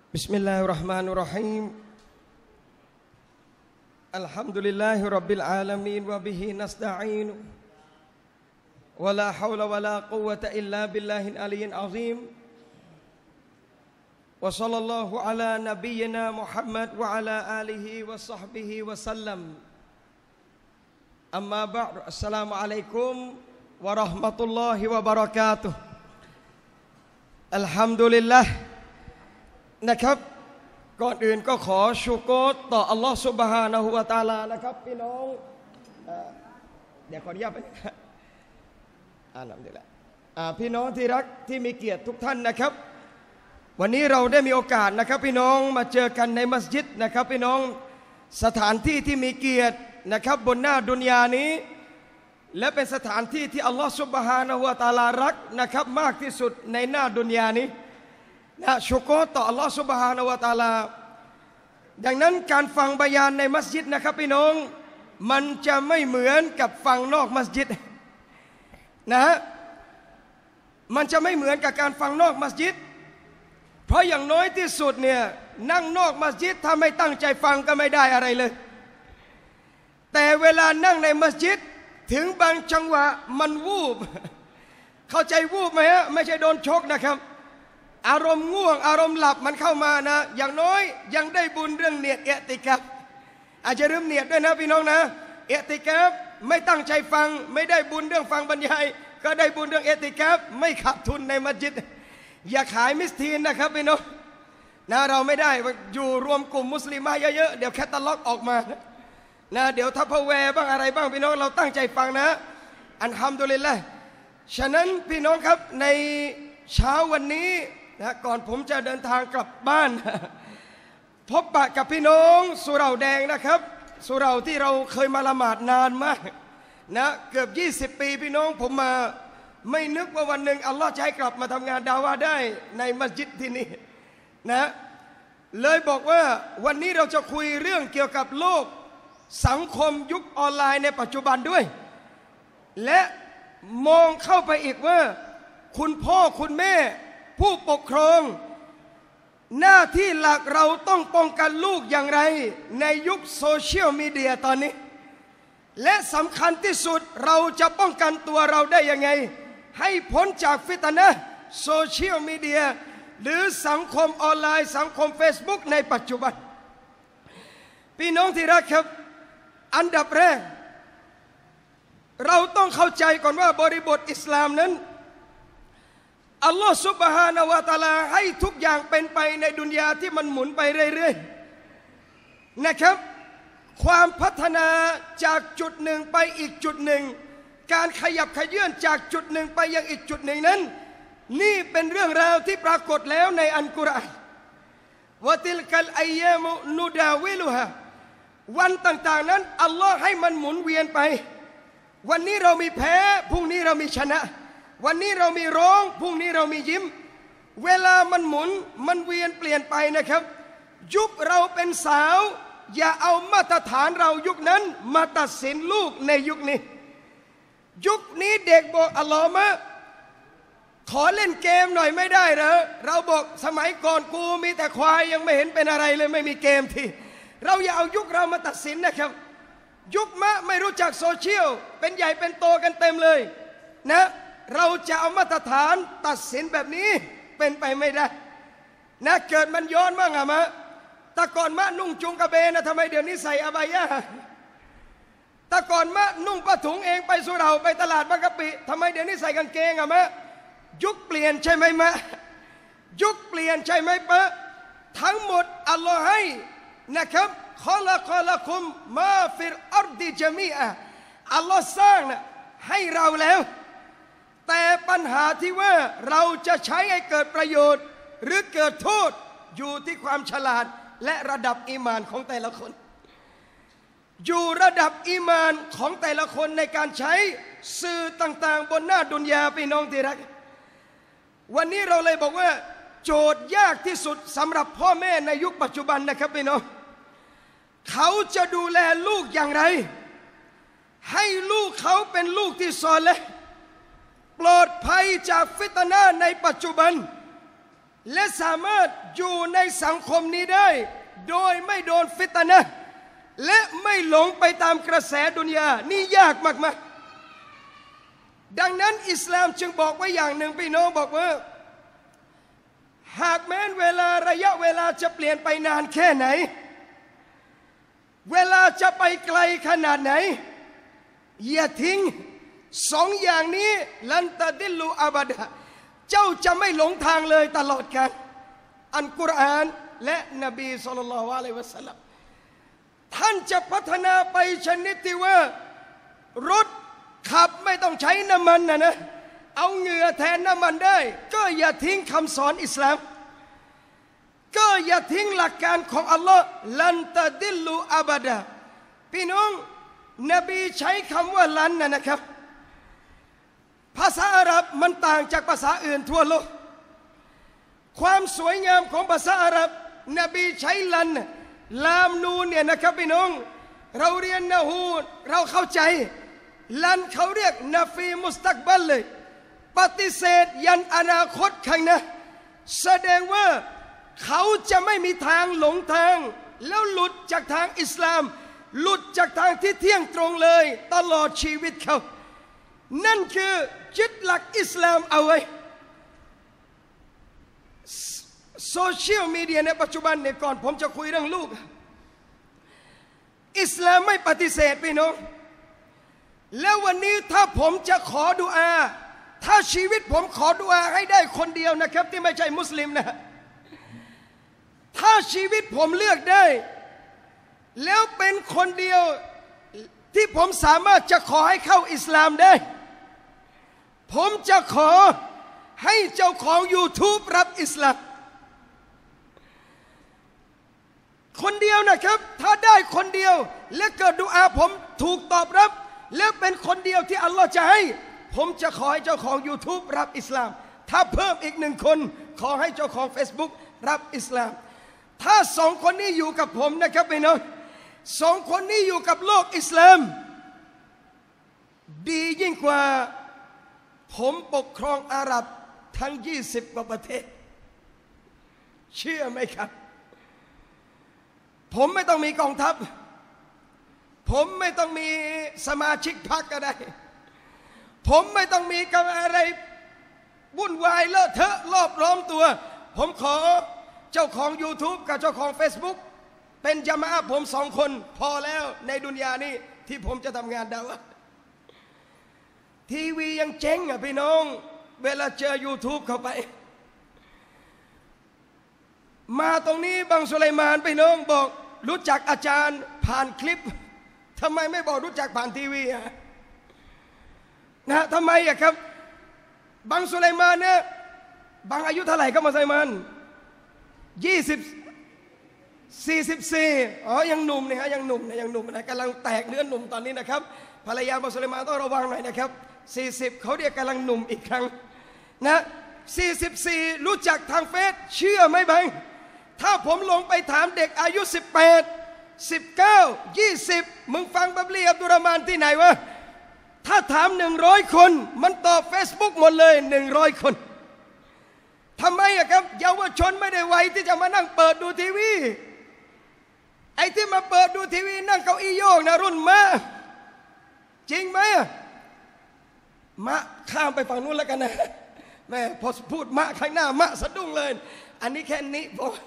بسم الله الرحمن الرحيم الحمد لله رب العالمين وبه نستعين ولا حول ولا قوة إلا بالله العلي العظيم وصلى الله على نبينا محمد وعلى آله وصحبه وسلم أما بعد السلام عليكم ورحمة الله وبركاته الحمد للهนะครับก่อนอื่นก็ขอชูโกรต่ออัลลอฮฺซุบฮานะฮูวะตะอาลานะครับพี่น้องเดี๋ยวขออนุญาตไปนั่นเดี๋ยวแหละพี่น้องที่รักที่มีเกียรติทุกท่านนะครับวันนี้เราได้มีโอกาสนะครับพี่น้องมาเจอกันในมัสยิดนะครับพี่น้องสถานที่ที่มีเกียรตินะครับบนหน้าดุนยานี้และเป็นสถานที่ที่อัลลอฮฺซุบฮานะฮูวะตะอาลารักนะครับมากที่สุดในหน้าดุนยานี้ชูโกรต่ออัลลอฮฺซุบฮานะฮูวะตะอาลาดังนั้นการฟังบะยานในมัสยิดนะครับพี่น้องมันจะไม่เหมือนกับฟังนอกมัสยิดนะฮะมันจะไม่เหมือนกับการฟังนอกมัสยิดเพราะอย่างน้อยที่สุดเนี่ยนั่งนอกมัสยิดถ้าไม่ตั้งใจฟังก็ไม่ได้อะไรเลยแต่เวลานั่งในมัสยิดถึงบางจังหวะมันวูบเข้าใจวูบไหมฮะไม่ใช่โดนชกนะครับอารมณ์ง่วงอารมณ์หลับมันเข้ามานะอย่างน้อยยังได้บุญเรื่องเนียดเอติกัฟอาจจะลืมเนียดด้วยนะพี่น้องนะเอติกัฟไม่ตั้งใจฟังไม่ได้บุญเรื่องฟังบรรยายก็ได้บุญเรื่องเอติกัฟไม่ขาดทุนในมัสยิดอย่าขายมิสทีนนะครับพี่น้องนะเราไม่ได้อยู่รวมกลุ่มมุสลิมเยอะๆเดี๋ยวแคตตาล็อกออกมานะเดี๋ยวทัพพแวร์บ้างอะไรบ้างพี่น้องเราตั้งใจฟังนะอัลฮัมดุลิลละห์ฉะนั้นพี่น้องครับในเช้าวันนี้นะก่อนผมจะเดินทางกลับบ้านพบปะกับพี่น้องสุเหร่าแดงนะครับสุเหร่าที่เราเคยมาละหมาดนานมากนะเกือบ20 ปีพี่น้องผมมาไม่นึกว่าวันหนึ่งอัลลอฮ์จะให้กลับมาทำงานดาวะได้ในมัสยิดที่นี่นะเลยบอกว่าวันนี้เราจะคุยเรื่องเกี่ยวกับโลกสังคมยุคออนไลน์ในปัจจุบันด้วยและมองเข้าไปอีกว่าคุณพ่อคุณแม่ผู้ปกครองหน้าที่หลักเราต้องป้องกันลูกอย่างไรในยุคโซเชียลมีเดียตอนนี้และสำคัญที่สุดเราจะป้องกันตัวเราได้ยังไงให้พ้นจากฟิตนะห์โซเชียลมีเดียหรือสังคมออนไลน์สังคม Facebook ในปัจจุบันพี่น้องที่รักครับอันดับแรกเราต้องเข้าใจก่อนว่าบริบทอิสลามนั้นอัลลอฮฺซุบฮานะฮูวะตะอาลาให้ทุกอย่างเป็นไปในดุนยาที่มันหมุนไปเรื่อยๆนะครับความพัฒนาจากจุดหนึ่งไปอีกจุดหนึ่งการขยับขยื่นจากจุดหนึ่งไปยังอีกจุดหนึ่งนั้นนี่เป็นเรื่องราวที่ปรากฏแล้วในอัลกุรอานวะติลกัลอัยยามุนุดาวิลุฮาวันต่างๆนั้นอัลลอฮ์ให้มันหมุนเวียนไปวันนี้เรามีแพ้พรุ่งนี้เรามีชนะวันนี้เรามีร้องพรุ่งนี้เรามียิ้มเวลามันหมุนมันเวียนเปลี่ยนไปนะครับยุคเราเป็นสาวอย่าเอามาตรฐานเรายุคนั้นมาตัดสินลูกในยุคนี้ยุคนี้เด็กบอกอัลลอฮ์มะขอเล่นเกมหน่อยไม่ได้เหรอเราบอกสมัยก่อนกูมีแต่ควายยังไม่เห็นเป็นอะไรเลยไม่มีเกมที่เราอย่าเอายุคเรามาตัดสินนะครับยุคมะไม่รู้จักโซเชียลเป็นใหญ่เป็นโตกันเต็มเลยนะเราจะเอามาตรฐานตัดสินแบบนี้เป็นไปไม่ได้นะเกิดมันย้อนบ้างอะมะแต่ก่อนมะนุ่งจุงกระเบนนะทำไมเดี๋ยวนี้ใส่อบายะแต่ก่อนมะนุ่งผ้าถุงเองไปสุเหร่าไปตลาดบางกะปิทำไมเดี๋ยวนี้ใส่กางเกงอะมะยุคเปลี่ยนใช่ไหมมะยุคเปลี่ยนใช่ไหมปะทั้งหมดอัลลอฮ์ให้นะครับขอละคุมมาฟิรอัรดิจามีอะอัลลอฮ์สร้างนะให้เราแล้วแต่ปัญหาที่ว่าเราจะใช้ให้เกิดประโยชน์หรือเกิดโทษอยู่ที่ความฉลาดและระดับอีมานของแต่ละคนอยู่ระดับอีมานของแต่ละคนในการใช้สื่อต่างๆบนหน้าดุนยาพี่น้องที่รักวันนี้เราเลยบอกว่าโจทย์ยากที่สุดสำหรับพ่อแม่ในยุคปัจจุบันนะครับพี่น้องเขาจะดูแลลูกอย่างไรให้ลูกเขาเป็นลูกที่ซอเลห์ปลอดภัยจากฟิตนะห์ในปัจจุบันและสามารถอยู่ในสังคมนี้ได้โดยไม่โดนฟิตนะห์และไม่หลงไปตามกระแสดุนยานี่ยากมากๆดังนั้นอิสลามจึงบอกไว้อย่างหนึ่งพี่น้องบอกว่าหากแม้นระยะเวลาจะเปลี่ยนไปนานแค่ไหนเวลาจะไปไกลขนาดไหนอย่าทิ้งสองอย่างนี้ลันตะดิลลูอาบัดะเจ้าจะไม่หลงทางเลยตลอดกาลอัลกุรอานและนบีศ็อลลัลลอฮุอะลัยฮิวะซัลลัมท่านจะพัฒนาไปชนิดที่ว่ารถขับไม่ต้องใช้น้ำมันนะเอาเหงื่อแทนน้ำมันได้ก็อย่าทิ้งคำสอนอิสลามก็อย่าทิ้งหลักการของอัลลอฮ์ลันตะดิลลูอาบัดะพี่น้องนบีใช้คำว่าลันนะครับภาษาอาหรับมันต่างจากภาษาอื่นทั่วโลกความสวยงามของภาษาอาหรับนบีใช้ลันลามนูนเนี่ยนะครับพี่น้องเราเรียนนะฮูเราเข้าใจลันเขาเรียกนาฟีมุสตักบัลเลยปฏิเสธยันอนาคตข้างหน้าแสดงว่าเขาจะไม่มีทางหลงทางแล้วหลุดจากทางอิสลามหลุดจากทางที่เที่ยงตรงเลยตลอดชีวิตเขานั่นคือยึดหลักอิสลามเอาไว้โซเชียลมีเดียในปัจจุบันเนี่ยก่อนผมจะคุยเรื่องลูกอิสลามไม่ปฏิเสธพี่น้องแล้ววันนี้ถ้าผมจะขอดุอาถ้าชีวิตผมขอดุอาให้ได้คนเดียวนะครับที่ไม่ใช่มุสลิมนะถ้าชีวิตผมเลือกได้แล้วเป็นคนเดียวที่ผมสามารถจะขอให้เข้าอิสลามได้ผมจะขอให้เจ้าของ YouTube รับอิสลามคนเดียวนะครับถ้าได้คนเดียวและเกิดดุอาผมถูกตอบรับและเป็นคนเดียวที่อัลลอฮ์จะให้ผมจะขอให้เจ้าของ YouTube รับอิสลามถ้าเพิ่มอีกหนึ่งคนขอให้เจ้าของ Facebook รับอิสลามถ้าสองคนนี้อยู่กับผมนะครับพี่น้องสองคนนี้อยู่กับโลกอิสลามดียิ่งกว่าผมปกครองอาหรับทั้ง20กว่าประเทศเชื่อไหมครับผมไม่ต้องมีกองทัพผมไม่ต้องมีสมาชิกพรรคก็ได้ผมไม่ต้องมีกับอะไรวุ่นวายเลอะเทอะรอบล้อมตัวผมขอเจ้าของ YouTube กับเจ้าของ Facebook เป็นญะมาอะห์ผม2 คนพอแล้วในดุนยานี้ที่ผมจะทำงานดาวะทีวียังเจ๊งอ่ะพี่น้องเวลาเจอ YouTube เข้าไปมาตรงนี้บังสุไลมานพี่น้องบอกรู้จักอาจารย์ผ่านคลิปทำไมไม่บอกรู้จักผ่านทีวีอ่ะนะทำไมอ่ะครับบังสุไลมานเนี่ยบังอายุเท่าไหร่ครับบังสุไลมาน44อ๋อยังหนุ่มนะฮะยังหนุ่มนะกำลังแตกเนื้อหนุ่มตอนนี้นะครับภรรยาบังสุไลมานต้องระวังหน่อยนะครับ40เขาเรียกกำลังหนุ่มอีกครั้งนะ44รู้จักทางเฟซเชื่อไหมบังถ้าผมลงไปถามเด็กอายุ18 19 20มึงฟังบับลีอับดุลรอห์มานที่ไหนวะถ้าถาม100คนมันตอบ Facebook หมดเลย100คนทำไมอะครับเยาวชนไม่ได้ไวที่จะมานั่งเปิดดูทีวีไอ้ที่มาเปิดดูทีวีนั่งเก้าอี้โยกนะรุ่นมาจริงไหมมะข้ามไปฝั่งนู้นแล้วกันนะแม่พอพูดมะข้างหน้ามะสะดุ้งเลยอันนี้แค่นี้พอ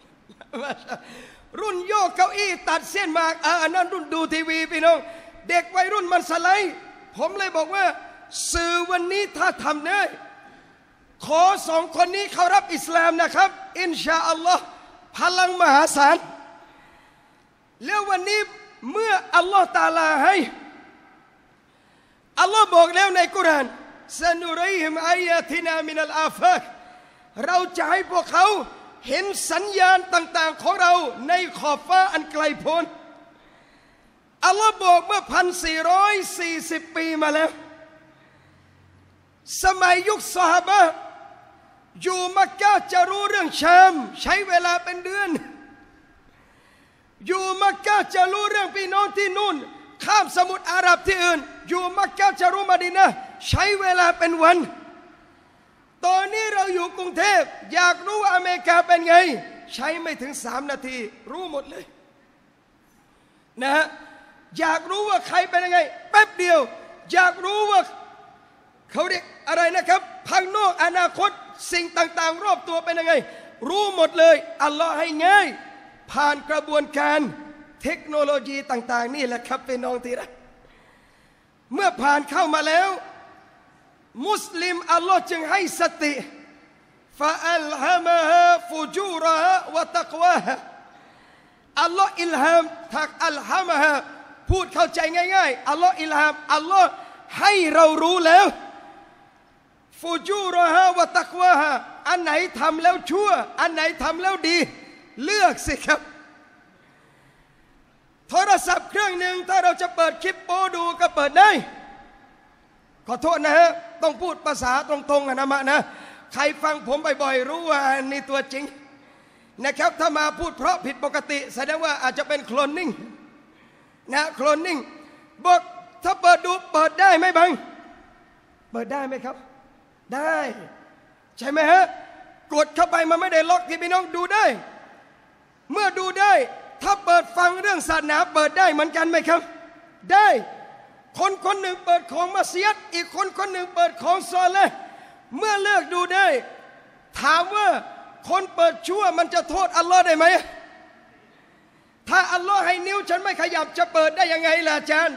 รุ่นโยกเก้าอี้ตัดเส้นมาอันนั้นรุ่นดูทีวีพี่น้องเด็กวัยรุ่นมันสไลด์ผมเลยบอกว่าสื่อวันนี้ถ้าทำได้ขอ2 คนนี้เขารับอิสลามนะครับอินชาอัลลอฮ์พลังมหาศาลแล้ววันนี้เมื่ออัลลอฮ์ตาลาให้อัลลอฮ์บอกแล้วในกุรอานซะนุรีฮิมอายาตินามินัลอาฟากเราจะให้พวกเขาเห็นสัญญาณต่างๆของเราในขอบฟ้าอันไกลโพ้นอัลลอฮ์บอกเมื่อ1440 ปีมาแล้วสมัยยุคซอฮาบะห์อยู่มักกะฮ์จะรู้เรื่องชามใช้เวลาเป็นเดือนอยู่มักกะฮ์จะรู้เรื่องพี่น้องที่นู่นข้ามสมุทรอาหรับที่อื่นอยู่มักกะฮ์จะรู้มะดีนะห์ใช้เวลาเป็นวันตอนนี้เราอยู่กรุงเทพอยากรู้ว่าอเมริกาเป็นไงใช้ไม่ถึง3 นาทีรู้หมดเลยนะฮะอยากรู้ว่าใครเป็นยังไงแป๊บเดียวอยากรู้ว่าเขาเรียกอะไรนะครับภายนอกอนาคตสิ่งต่างๆรอบตัวเป็นยังไงรู้หมดเลยอัลลอฮ์ให้ง่ายผ่านกระบวนการเทคโนโลยีต่างๆนี่แหละครับเป็นน้องที่รักเมื่อผ่านเข้ามาแล้วมุสลิมอัลลอฮ์จึงให้สติฟาอัลฮะมะฮะฟุจูรฮะวะตักวาฮะอัลลอฮ์อิลฮามทักอัลฮะมะฮะพูดเข้าใจง่ายๆอัลลอฮ์อิลฮามอัลลอฮ์ให้เรารู้แล้วฟูจูรฮะวะตักวาฮะอันไหนทำแล้วชั่วอันไหนทำแล้วดีเลือกสิครับโทรศัพท์เครื่องหนึ่งถ้าเราจะเปิดคลิปโป้ดูก็เปิดได้ขอโทษนะฮะต้องพูดภาษาตรงๆนะมะนะใครฟังผมบ่อยๆรู้ว่านี่ตัวจริงนะครับถ้ามาพูดเพราะผิดปกติแสดงว่าอาจจะเป็นโคลนนิ่งนะโคลนนิ่งบอกถ้าเปิดดูเปิดได้ไหมบังเปิดได้ไหมครับได้ใช่ไหมฮะกดเข้าไปมันไม่ได้ล็อกที่พี่น้องดูได้เมื่อดูได้ถ้าเปิดฟังเรื่องศาสนาเปิดได้เหมือนกันไหมครับได้คนหนึ่งเปิดของมัสยิดอีกคนหนึ่งเปิดของซอเลห์เมื่อเลิกดูได้ถามว่าคนเปิดชั่วมันจะโทษอัลลอฮ์ได้ไหมถ้าอัลลอฮ์ให้นิ้วฉันไม่ขยับจะเปิดได้ยังไงล่ะอาจารย์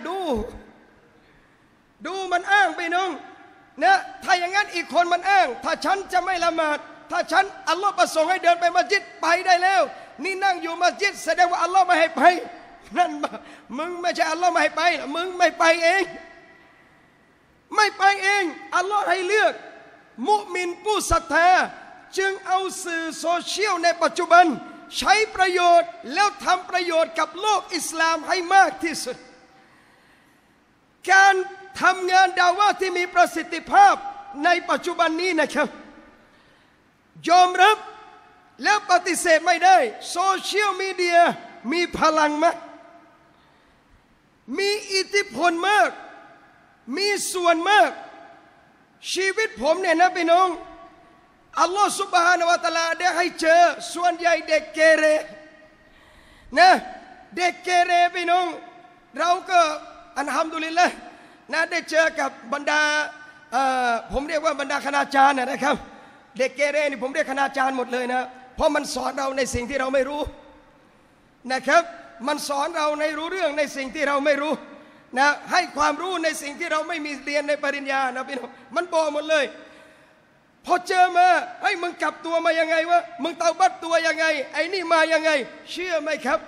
ดูมันอ้างไปน้องนะถ้าอย่างนั้นอีกคนมันอ้างถ้าฉันจะไม่ละหมาดถ้าฉันอัลลอฮ์ประสงค์ให้เดินไปมัสยิดไปได้แล้วนี่นั่งอยู่มัสยิดแสดงว่าอัลลอฮ์ไม่ให้ไปนั่นมึงไม่ใช่อัลลอฮ์ไม่ให้ไปมึงไม่ไปเองไม่ไปเองอัลลอฮ์ให้เลือกมุมินผู้ศรัทธาจึงเอาสื่อโซเชียลในปัจจุบันใช้ประโยชน์แล้วทำประโยชน์กับโลกอิสลามให้มากที่สุดการทำงานดาวะที่มีประสิทธิภาพในปัจจุบันนี้นะครับยอมรับและปฏิเสธไม่ได้โซเชียลมีเดียมีพลังมากมีอิทธิพลมากมีส่วนมากชีวิตผมเนี่ยนะพี่น้องอัลลอฮฺซุบฮานะฮูวะตะอาลาได้ให้เจอส่วนใหญ่เด็กเกเรนะเด็กเกเรพี่น้องเราก็อัลฮัมดุลิลละห์นะได้เจอกับบรรดาผมเรียกว่าบรรดาคณาจารย์นะครับเด็กเกเรนี่ผมเรียกคณาจารย์หมดเลยนะเพราะมันสอนเราในสิ่งที่เราไม่รู้นะครับมันสอนเราในรู้เรื่องในสิ่งที่เราไม่รู้นะให้ความรู้ในสิ่งที่เราไม่มีเรียนในปริญญานะพี่น้องมันบอกหมดเลยพอเจอมาเฮ้ยมึงกลับตัวมายังไงวะมึงเตาบัดตัวยังไงไอ้นี่มายังไงเชื่อไหมครับ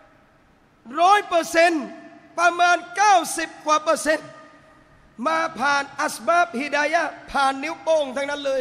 100%ประมาณ90 กว่าเปอร์เซ็นต์มาผ่านอัสบาบฮิดายะห์ผ่านนิ้วโป้งทั้งนั้นเลย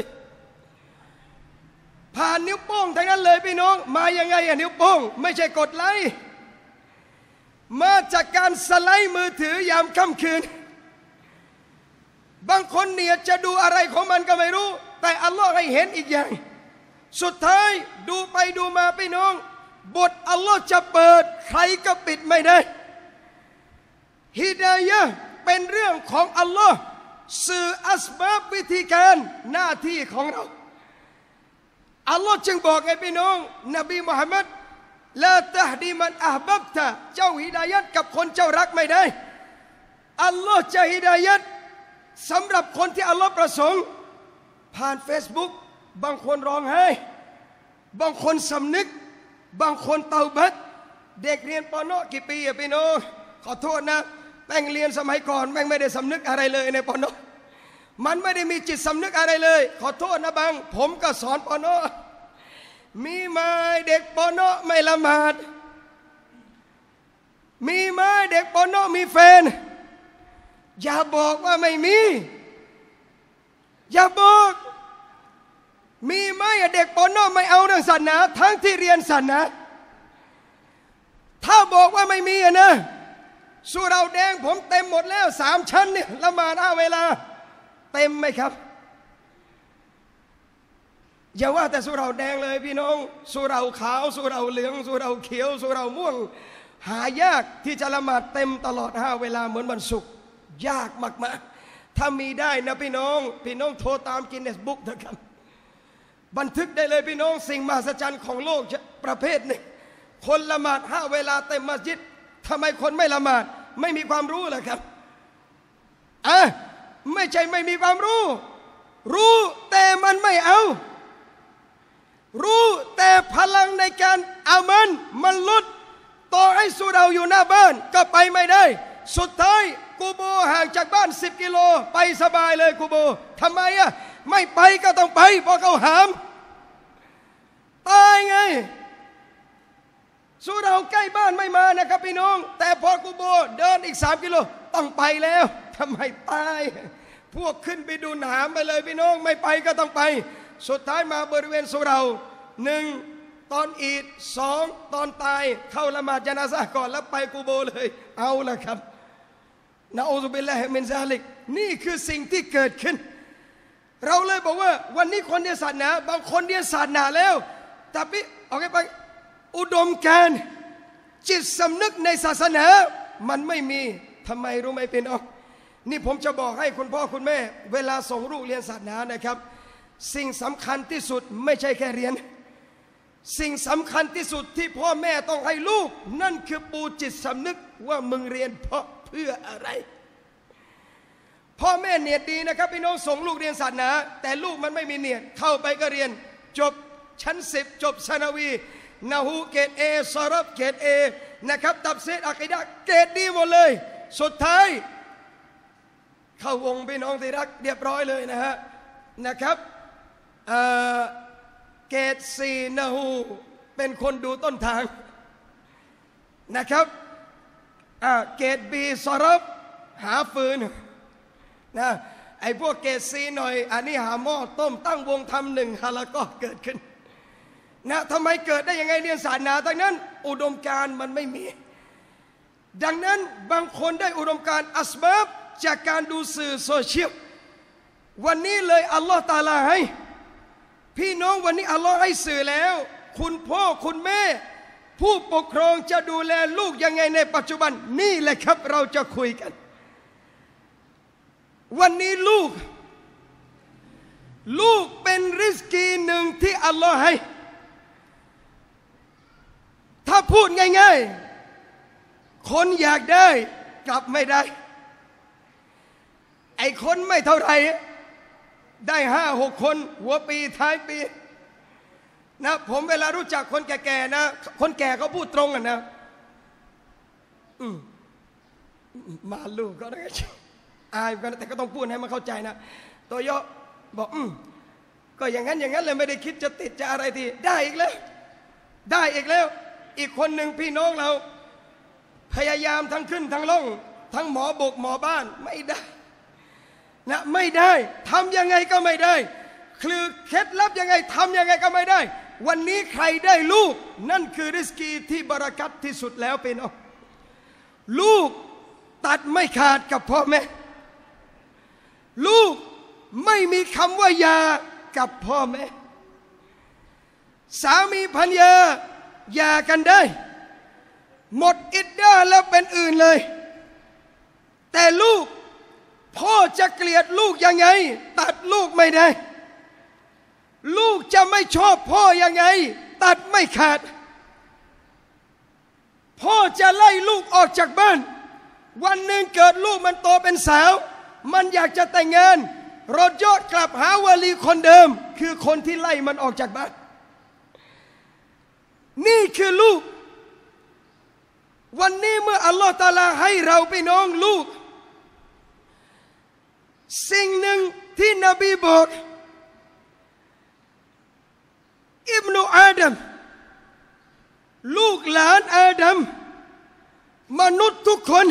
ผ่านนิ้วโป้งทั้งนั้นเลยพี่น้องมายังไงอะนิ้วโป้งไม่ใช่กดไลค์มาจากการสไลด์มือถือยามค่ำคืนบางคนเนี่ยจะดูอะไรของมันก็ไม่รู้แต่อัลลอฮ์ให้เห็นอีกอย่างสุดท้ายดูไปดูมาพี่น้องบทอัลลอฮ์จะเปิดใครก็ปิดไม่ได้ฮิดายะห์เป็นเรื่องของอัลลอฮ์สื่ออัสบาบวิธีการหน้าที่ของเราอัลลอฮ์จึงบอกไงพี่น้องนบีมุฮัมมัดลาตะฮดีมันอะห์บับตะเจ้าฮิดายัดกับคนเจ้ารักไม่ได้อัลลอฮ์จะฮิดายัดสำหรับคนที่อัลลอฮ์ประสงค์ผ่าน Facebook บางคนร้องไห้บางคนสำนึกบางคนเตาบัดเด็กเรียนป.น.กี่ปีอะพี่น้องขอโทษนะแม่งเรียนสมัยก่อนแม่งไม่ได้สำนึกอะไรเลยในป.น.มันไม่ได้มีจิตสำนึกอะไรเลยขอโทษนะบางผมก็สอนป.น.มีไหมเด็กป.น.ไม่ละหมาดมีไหมเด็กป.น.มีแฟนอย่าบอกว่าไม่มีอย่าบอกมีไหมเด็กป.น.ไม่เอาเรื่องศาสนาทั้งที่เรียนศาสนาถ้าบอกว่าไม่มีนะสุเหร่าแดงผมเต็มหมดแล้ว3 ชั้นเนี่ยละหมาดเวลาเต็มไหมครับอย่าว่าแต่สุเหร่าแดงเลยพี่น้องสุเหร่าขาวสุเหร่าเหลืองสุเหร่าเขียวสุเหร่าม่วงหายากที่จะละหมาดเต็มตลอด5 เวลาเหมือนวันศุกร์ยากมากๆถ้ามีได้นะพี่น้องโทรตามกินเนสบุ๊กเถอะครับบันทึกได้เลยพี่น้องสิ่งมหัศจรรย์ของโลกประเภทหนึ่งคนละหมาด5 เวลาเต็มมัสยิดทำไมคนไม่ละหมาดไม่มีความรู้เหรอครับไม่ใช่ไม่มีความรู้รู้แต่มันไม่เอารู้แต่พลังในการเอามันลดต่อให้สุเราอยู่หน้าบ้านก็ไปไม่ได้สุดท้ายกูโบห่างจากบ้าน10 กิโลไปสบายเลยกูโบทำไมไม่ไปก็ต้องไปเพราะเขาหามตายไงสุเราใกล้บ้านไม่มานะครับพี่น้องแต่พอกูโบเดินอีก3 กิโลต้องไปแล้วทำไมตายพวกขึ้นไปดูหนามไปเลยพี่น้องไม่ไปก็ต้องไปสุดท้ายมาบริเวณสุเรา1ตอนอีด2ตอนตายเข้าละหมาดญะนาซะห์ก่อนแล้วไปกูโบเลยเอาละครับนะอูซุบิลลาฮิมินซาลิกนี่คือสิ่งที่เกิดขึ้นเราเลยบอกว่าวันนี้คนเรียนศาสนาบางคนเรียนศาสนาแล้วแต่พี่เอาไปอุดมการณ์จิตสำนึกในศาสนามันไม่มีทำไมรู้ไหมพี่น้องนี่ผมจะบอกให้คุณพ่อคุณแม่เวลาส่งลูกเรียนศาสนานะครับสิ่งสำคัญที่สุดไม่ใช่แค่เรียนสิ่งสำคัญที่สุดที่พ่อแม่ต้องให้ลูกนั่นคือปูจิตสำนึกว่ามึงเรียนเพราะเพื่ออะไรพ่อแม่เนียดดีนะครับพี่น้องส่งลูกเรียนศาสนาแต่ลูกมันไม่มีเนียดเข้าไปก็เรียนจบชั้น10จบซานาวีนะฮูเกรด A ซอรับเกรด A นะครับตับเซตอะกีดะห์เกรดดีหมดเลยสุดท้ายเข้าวงพี่น้องที่รักเรียบร้อยเลยนะครับเกรด 4นะฮูเป็นคนดูต้นทางนะครับเกรด B ซอรับหาฟืนนะไอ้พวกเกรด C หน่อยอันนี้หาหม้อต้มตั้งวงทำ1 ฮะละก็เกิดขึ้นนะทำไมเกิดได้ยังไงเรียนศาสนาทั้งนั้นอุดมการณ์มันไม่มีดังนั้นบางคนได้อุดมการณ์อัสบับจากการดูสื่อโซเชียลวันนี้เลยอัลลอฮฺตะอาลาให้พี่น้องวันนี้อัลลอฮฺให้สื่อแล้วคุณพ่อคุณแม่ผู้ปกครองจะดูแลลูกยังไงในปัจจุบันนี่แหละครับเราจะคุยกันวันนี้ลูกเป็นริสกีหนึ่งที่อัลลอฮฺให้ถ้าพูดง่ายๆคนอยากได้กลับไม่ได้ไอ้คนไม่เท่าไหร่ได้5-6 คนหัวปีท้ายปีนะผมเวลารู้จักคนแก่ๆนะคนแก่เขาพูดตรงกันนะมาลูกก็ได้อายกันแต่ก็ต้องพูดให้มันเข้าใจนะตัวย่อบอกก็อย่างนั้นเลยไม่ได้คิดจะติดจะอะไรทีได้อีกแล้วอีกคนหนึ่งพี่น้องเราพยายามทั้งขึ้นทั้งลงทั้งหมอบกหมอบ้านไม่ได้นะไม่ได้ทำยังไงก็ไม่ได้คือเคล็ดลับยังไงทำยังไงก็ไม่ได้วันนี้ใครได้ลูกนั่นคือริสกีที่บารักัตที่สุดแล้วพี่น้องลูกตัดไม่ขาดกับพ่อแม่ลูกไม่มีคำว่าหย่ากับพ่อแม่สามีภรรยาหย่ากันได้หมดอิดดาแล้วเป็นอื่นเลยแต่ลูกพ่อจะเกลียดลูกยังไงตัดลูกไม่ได้ลูกจะไม่ชอบพ่อยังไงตัดไม่ขาดพ่อจะไล่ลูกออกจากบ้านวันหนึ่งเกิดลูกมันโตเป็นสาวมันอยากจะแต่งงานรถยอดกลับหาวลีคนเดิมคือคนที่ไล่มันออกจากบ้านนี่คือลูกวันนี้เมื่ออัลลอฮฺตะอาลาให้เราพี่น้องลูกสิ่งหนึ่งที่นบีบอกอิบนุอาดัมลูกหลานอาดัมมนุษย์ทุกคน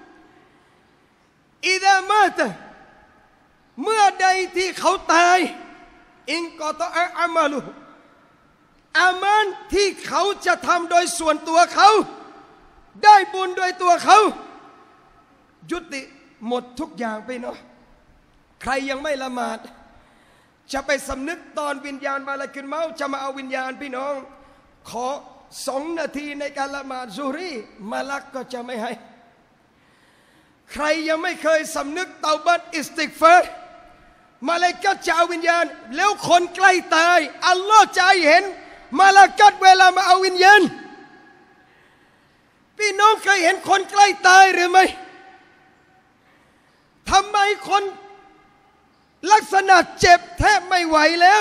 อิดามาตะเมื่อใดที่เขาตายอินกอตออามาลุอามันที่เขาจะทำโดยส่วนตัวเขาได้บุญโดยตัวเขายุติหมดทุกอย่างไปเนาะใครยังไม่ละหมาดจะไปสำนึกตอนวิญญาณมาละกินเมาจะมาเอาวิญญาณพี่น้องขอ2 นาทีในการละหมาดซุฮรีมาลักก็จะไม่ให้ใครยังไม่เคยสำนึกเตาบัตอิสติกฟารมาลากัตจะเอาวิญญาณแล้วคนใกล้ตายอัลลอฮ์จะเห็นมาลากัตเวลามาเอาวิญญาณพี่น้องเคยเห็นคนใกล้ตายหรือไม่ทำไมคนลักษณะเจ็บแทบไม่ไหวแล้ว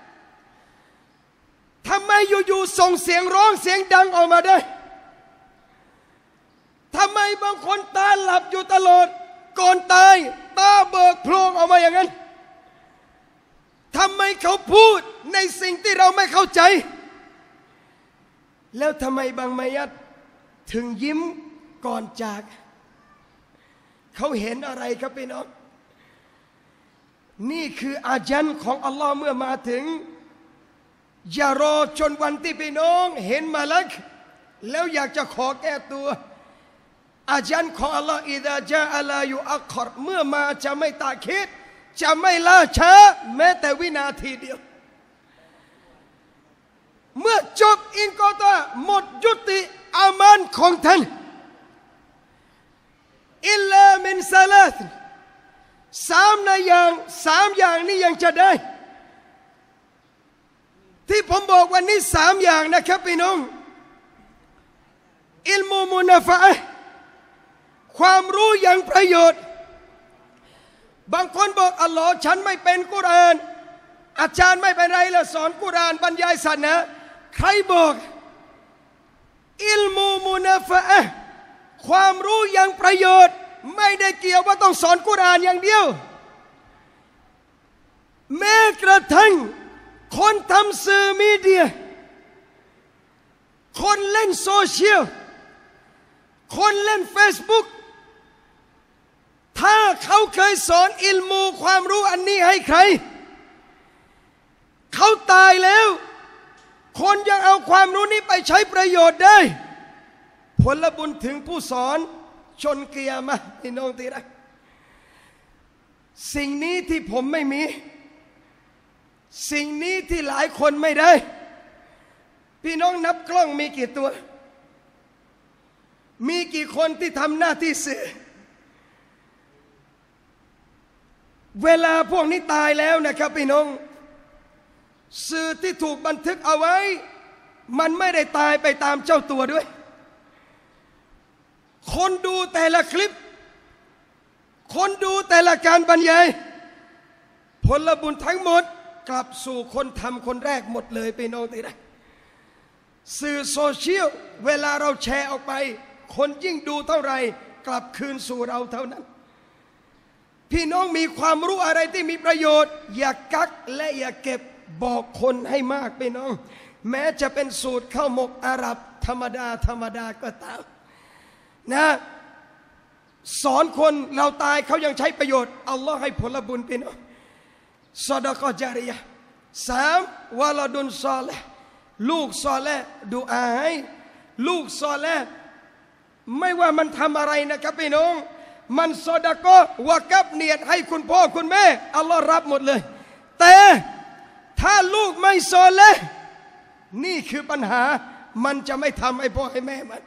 ทำไมอยู่ๆส่งเสียงร้องเสียงดังออกมาได้ทำไมบางคนตาหลับอยู่ตลอดก่อนตายตาเบิกโพลงออกมาอย่างนั้นทำไมเขาพูดในสิ่งที่เราไม่เข้าใจแล้วทำไมบางมัยตถึงยิ้มก่อนจากเขาเห็นอะไรครับพี่น้องนี่คืออาญันของอัลลอฮ์เมื่อมาถึงอย่ารอจนวันที่พี่น้องเห็นมาลักแล้วอยากจะขอแก้ตัวอาญันของอัลลอฮ์อิดะจาอะลายุอัครเมื่อมาจะไม่ตาคิดจะไม่ล่าช้าแม้แต่วินาทีเดียวเมื่อจบอินกอตาหมดยุติอามันของท่านอิลลามินซาลาตสามอย่างนี้ยังจะได้ที่ผมบอกวันนี้สามอย่างนะครับพี่น้องอิลมูมุนาฟะความรู้อย่างประโยชน์บางคนบอกอัลลอฮ์ฉันไม่เป็นกุรอานอาจารย์ไม่เป็นไรแล้วสอนกุรอานบรรยายศาสนาใครบอกอิลมูมุนาฟะความรู้อย่างประโยชน์ไม่ได้เกี่ยวว่าต้องสอนกุรอานอย่างเดียวแม้กระทั่งคนทำสื่อมีเดียคนเล่นโซเชียลคนเล่น Facebook ถ้าเขาเคยสอนอิลมูความรู้อันนี้ให้ใครเขาตายแล้วคนยังเอาความรู้นี้ไปใช้ประโยชน์ได้ผลบุญถึงผู้สอนจนกิยามะฮ์พี่น้องที่รักสิ่งนี้ที่ผมไม่มีสิ่งนี้ที่หลายคนไม่ได้พี่น้องนับกล้องมีกี่ตัวมีกี่คนที่ทำหน้าที่สื่อเวลาพวกนี้ตายแล้วนะครับพี่น้องสื่อที่ถูกบันทึกเอาไว้มันไม่ได้ตายไปตามเจ้าตัวด้วยคนดูแต่ละคลิปคนดูแต่ละการบรรยายผลบุญทั้งหมดกลับสู่คนทำคนแรกหมดเลยพี่น้องที่รักสื่อโซเชียลเวลาเราแชร์ออกไปคนยิ่งดูเท่าไหร่กลับคืนสู่เราเท่านั้นพี่น้องมีความรู้อะไรที่มีประโยชน์อย่ากักและอย่าเก็บบอกคนให้มากพี่น้องแม้จะเป็นสูตรข้าวหมกอาหรับธรรมดาก็ตามนะสอนคนเราตายเขายังใช้ประโยชน์อัลลอฮ์ให้ผลบุญพี่น้องซอดะกอจาริยะ3วะลาดุนซอลิห์ลูกซอลิห์ดุอาให้ลูกซอลิห์ไม่ว่ามันทำอะไรนะครับพี่น้องมันซอดะกอวะกับเนียดให้คุณพ่อคุณแม่อัลลอฮ์รับหมดเลยแต่ถ้าลูกไม่ซอลิห์นี่คือปัญหามันจะไม่ทำให้พ่อให้แม่มัน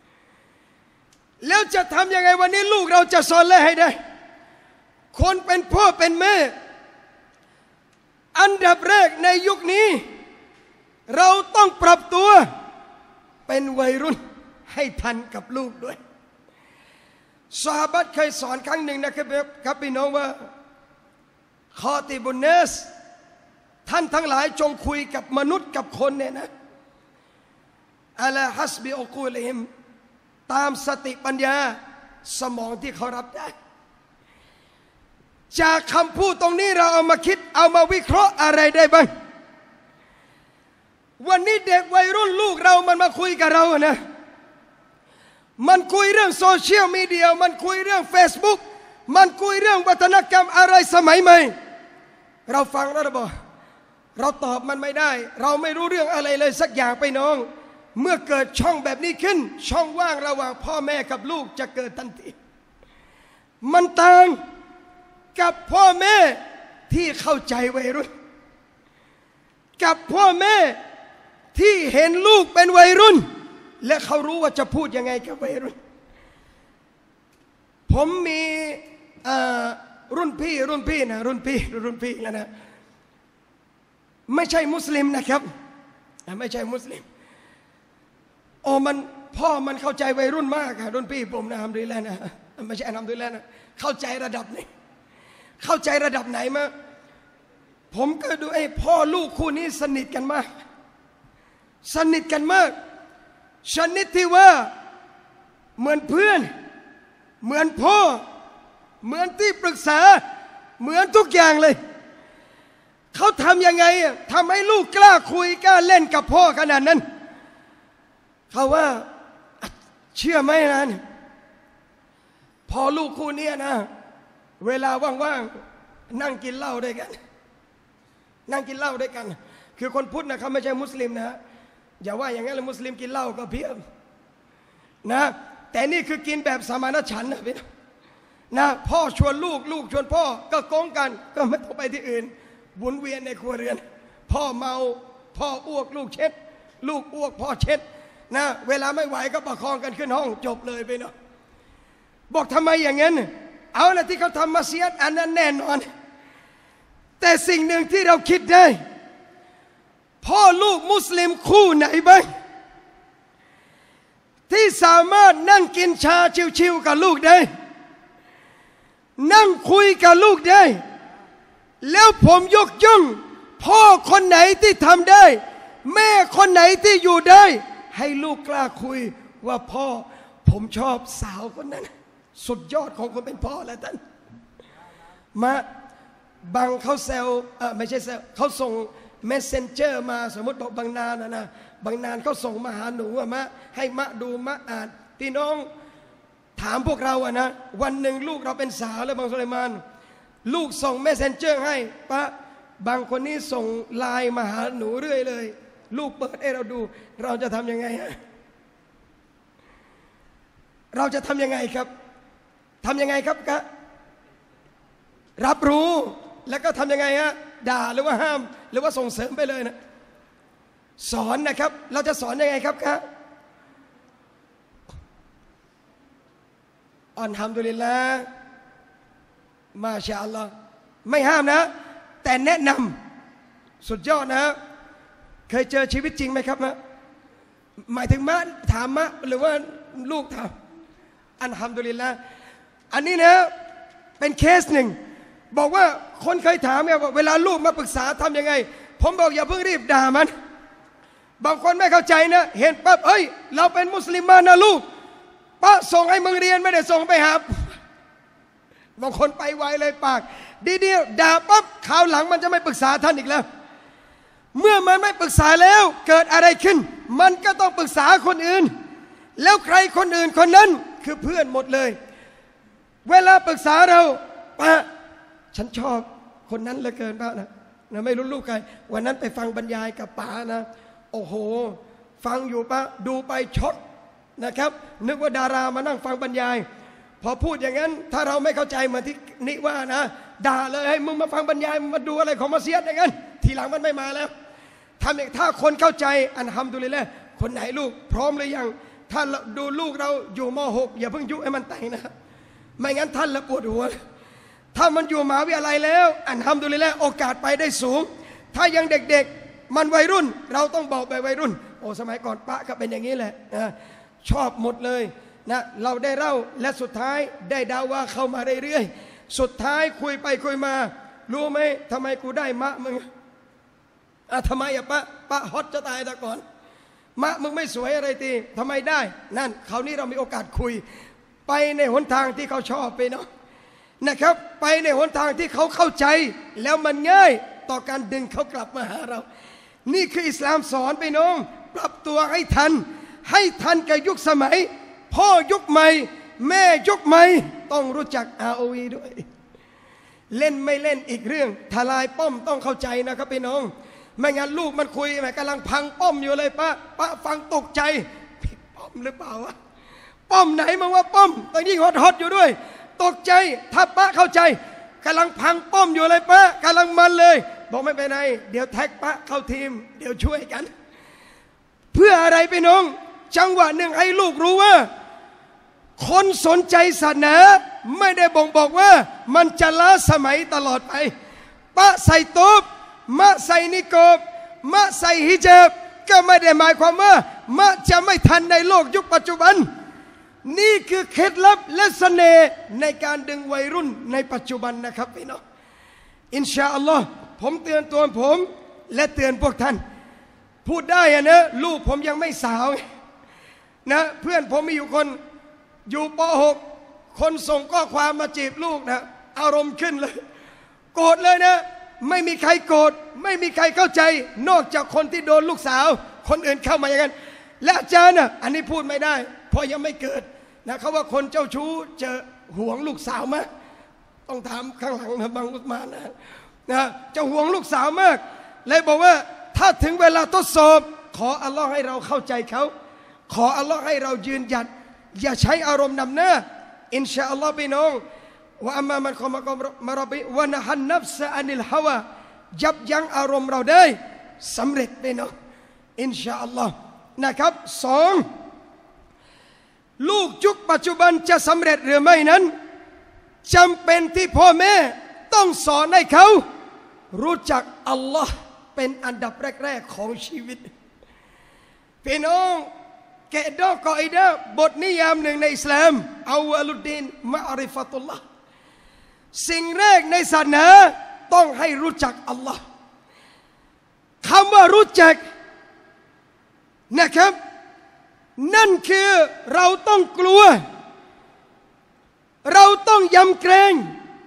แล้วจะทำยังไงวันนี้ลูกเราจะซอลิห์ให้ได้คนเป็นพ่อเป็นแม่อันดับแรกในยุคนี้เราต้องปรับตัวเป็นวัยรุ่นให้ทันกับลูกด้วยซอฮาบะห์เคยสอนครั้งหนึ่งนะครับพี่น้องว่าคอติบุนเนสท่านทั้งหลายจงคุยกับมนุษย์กับคนเนี่ยนะอะลาฮัสบิอุกูลิฮิมตามสติปัญญาสมองที่เขารับได้จากคำพูดตรงนี้เราเอามาคิดเอามาวิเคราะห์อะไรได้บ้างวันนี้เด็กวัยรุ่นลูกเรามันมาคุยกับเรานะมันคุยเรื่องโซเชียลมีเดียมันคุยเรื่อง Facebook มันคุยเรื่องวัฒนกรรมอะไรสมัยใหม่เราฟังแล้วเราบอกเราตอบมันไม่ได้เราไม่รู้เรื่องอะไรเลยสักอย่างไปน้องเมื่อเกิดช่องแบบนี้ขึ้นช่องว่างระหว่างพ่อแม่กับลูกจะเกิดทันทีมันต่างกับพ่อแม่ที่เข้าใจวัยรุ่นกับพ่อแม่ที่เห็นลูกเป็นวัยรุ่นและเขารู้ว่าจะพูดยังไงกับวัยรุ่นผมมีรุ่นพี่นะรุ่นพี่แล้วนะไม่ใช่มุสลิมนะครับไม่ใช่มุสลิมมันพ่อมันเข้าใจวัยรุ่นมากค่ะรุ่นพี่ผมนะอัลฮัมดุลิลลาห์นะไม่ใช่อัลฮัมดุลิลลาห์นะเข้าใจระดับนี้เข้าใจระดับไหนมาผมก็ดูพ่อลูกคู่นี้สนิทกันมากสนิทกันมากชนิดที่ว่าเหมือนเพื่อนเหมือนพ่อเหมือนที่ปรึกษาเหมือนทุกอย่างเลยเขาทำยังไงทำให้ลูกกล้าคุยกล้าเล่นกับพ่อขนาดนั้นเขาว่าเชื่อไหมนะพอลูกคู่นี้นะเวลาว่างๆนั่งกินเหล้าด้วยกันนั่งกินเหล้าด้วยกันคือคนพุทธนะเขาไม่ใช่มุสลิมนะอย่าว่าอย่างนั้นเลยมุสลิมกินเหล้าก็เพี้ยนนะแต่นี่คือกินแบบสมานฉันท์นะพี่นะพ่อชวนลูกลูกชวนพ่อก็โกงกันก็ไม่ต้องไปที่อื่นวนเวียนในครัวเรือนพ่อเมาพ่ออ้วกลูกเช็ดลูกอ้วกพ่อเช็ดนะเวลาไม่ไหวก็ประคองกันขึ้นห้องจบเลยไปเนาะบอกทำไมอย่างนั้นเอาละที่เขาทำมัสยิดอันนั้นแน่นอนแต่สิ่งหนึ่งที่เราคิดได้พ่อลูกมุสลิมคู่ไหนบ้างที่สามารถนั่งกินชาชิวๆกับลูกได้นั่งคุยกับลูกได้แล้วผมยกย่องพ่อคนไหนที่ทำได้แม่คนไหนที่อยู่ได้ให้ลูกกล้าคุยว่าพ่อผมชอบสาวคนนั้นสุดยอดของคนเป็นพ่อแล้วท่านมาบางเขาแซวไม่ใช่แซวเขาส่งเมสเซนเจอร์มาสมมติบอกบางนานนะบางนานเขาส่งมาหาหนูว่ามะให้มะดูมะอ่านพี่น้องถามพวกเรานะวันหนึ่งลูกเราเป็นสาวแล้วบางสุไลมานลูกส่งเมสเซนเจอร์ให้ปะบางคนนี้ส่งไลน์มาหาหนูเรื่อยเลยลูกเปิดให้เราดูเราจะทำยังไงเราจะทำยังไงครับทำยังไงครับกะรับรู้แล้วก็ทำยังไงด่าหรือว่าห้ามหรือว่าส่งเสริมไปเลยนะสอนนะครับเราจะสอนยังไงครับกะอัลฮัมดุลิลลาห์มาชาอัลลอฮ์ไม่ห้ามนะแต่แนะนำสุดยอดนะเคยเจอชีวิตจริงไหมครับหมายถึงมะถามมะหรือว่าลูกถามอัลฮัมดุลิลลาห์อันนี้นะเป็นเคสหนึ่งบอกว่าคนเคยถามไงว่าเวลาลูกมาปรึกษาทำยังไงผมบอกอย่าเพิ่งรีบด่ามันบางคนไม่เข้าใจนะเห็นปั๊บเราเป็นมุสลิมมานะลูกป้าส่งให้มึงเรียนไม่ได้ส่งไปหาบางคนไปไวเลยปากดีๆด่าปั๊บคราวหลังมันจะไม่ปรึกษาท่านอีกแล้วเมื่อมันไม่ปรึกษาแล้วเกิดอะไรขึ้นมันก็ต้องปรึกษาคนอื่นแล้วใครคนอื่นคนนั้นคือเพื่อนหมดเลยเวลาปรึกษาเราป้าฉันชอบคนนั้นเหลือเกินป้านะไม่รู้ลูกใครวันนั้นไปฟังบรรยายกับป้านะโอ้โหฟังอยู่ป้าดูไปช็อกนะครับนึกว่าดารามานั่งฟังบรรยายพอพูดอย่างนั้นถ้าเราไม่เข้าใจเหมือนที่นิว่านะด่าเลยให้มึงมาฟังบรรยายมาดูอะไรของมัสยิดอย่างนั้นทีหลังมันไม่มาแล้วทำอย่างถ้าคนเข้าใจอัลฮัมดุลิลละห์คนไหนลูกพร้อมหรือยังถ้าดูลูกเราอยู่ม.6 อย่าเพิ่งยุให้มันแต่งนะไม่งั้นท่านละปวดหัวถ้ามันอยู่มหาวิทยาลัยแล้วอัลฮัมดุลิลละห์โอกาสไปได้สูงถ้ายังเด็กๆมันวัยรุ่นเราต้องบอกไปวัยรุ่นโอ้สมัยก่อนปะก็เป็นอย่างนี้แหละชอบหมดเลยนะเราได้เล่าและสุดท้ายได้ดาว่าเข้ามาเรื่อยๆสุดท้ายคุยไปคุยมารู้ไหมทำไมกูได้มะมึงทำไมปะฮอตจะตายแต่ก่อนมะมึงไม่สวยอะไรตีทำไมได้นั่นคราวนี้เรามีโอกาสคุยไปในหนทางที่เขาชอบไปเนาะนะครับไปในหนทางที่เขาเข้าใจแล้วมันง่ายต่อการดึงเขากลับมาหาเรานี่คืออิสลามสอนไปน้องปรับตัวให้ทันกับยุคสมัยพ่อยุคใหม่แม่ยุคใหม่ต้องรู้จัก ROE ด้วยเล่นไม่เล่นอีกเรื่องทลายป้อมต้องเข้าใจนะครับพี่น้องไม่งั้นลูกมันคุยแม่กำลังพังป้อมอยู่เลยป้าฟังตกใจผิดป้อมหรือเปล่าวะป้อมไหนมึงว่าป้อมตอนนี้ฮอตอยู่ด้วยตกใจถ้าป้าเข้าใจกำลังพังป้อมอยู่เลยป้ากำลังมันเลยบอกไม่เป็นไรเดี๋ยวแท็กป้าเข้าทีมเดี๋ยวช่วยกันเพื่ออะไรพี่น้องจังหวะหนึ่งให้ลูกรู้ว่าคนสนใจศาสนาไม่ได้บ่งบอกว่ามันจะล้าสมัยตลอดไปปะใส่ตูบมะใส่นิโกบมะใส่ฮิญาบก็ไม่ได้หมายความว่ามะจะไม่ทันในโลกยุคปัจจุบันนี่คือเคล็ดลับและเสน่ห์ในการดึงวัยรุ่นในปัจจุบันนะครับพี่น้องอินชาอัลลอฮ์ผมเตือนตัวผมและเตือนพวกท่านพูดได้นะลูกผมยังไม่สาวนะเพื่อนผมมีอยู่คนอยู่ป .6 คนส่งข้อความมาจีบลูกนะอารมณ์ขึ้นเลยโกรธเลยนะไม่มีใครโกรธไม่มีใครเข้าใจนอกจากคนที่โดนลูกสาวคนอื่นเข้ามาอย่างนั้นและอาจารย์นะอันนี้พูดไม่ได้เพราะยังไม่เกิดนะเขาว่าคนเจ้าชู้จะหวงลูกสาวไหมต้องถามข้างหลังนะบางอุสมานนะจะหวงลูกสาวมากเลยบอกว่าถ้าถึงเวลาทดสอบขออัลลอฮ์ให้เราเข้าใจเขาขออัลลอฮ์ให้เรายืนหยัดอย่าใช้อารมณ์นำหน้าอินชาอัลลอฮ์พี่น้องว่าอัมมามันขอมารบิวะนะฮันนัฟซะอันิลฮาวายับยั้งอารมณ์เราได้สำเร็จพี่น้องอินชาอัลลอฮ์นะครับ2ลูกยุคปัจจุบันจะสำเร็จหรือไม่นั้นจำเป็นที่พ่อแม่ต้องสอนให้เขารู้จักอัลลอฮ์เป็นอันดับแรกๆของชีวิตพี่น้องแกะดอกกออิดะบทนิยามหนึ่งในอิสลามอาวลุดดีนมะอริฟะตุลลอฮ์สิ่งแรกในศาสนาต้องให้รู้จักอัลลอฮ์คำว่ารู้จักนะครับนั่นคือเราต้องกลัวเราต้องยำเกรง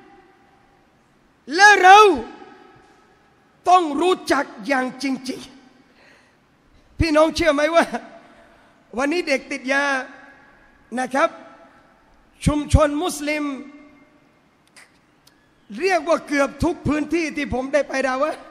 และเราต้องรู้จักอย่างจริงๆพี่น้องเชื่อไหมว่าวันนี้เด็กติดยานะครับชุมชนมุสลิมเรียกว่าเกือบทุกพื้นที่ที่ผมได้ไปดาวะ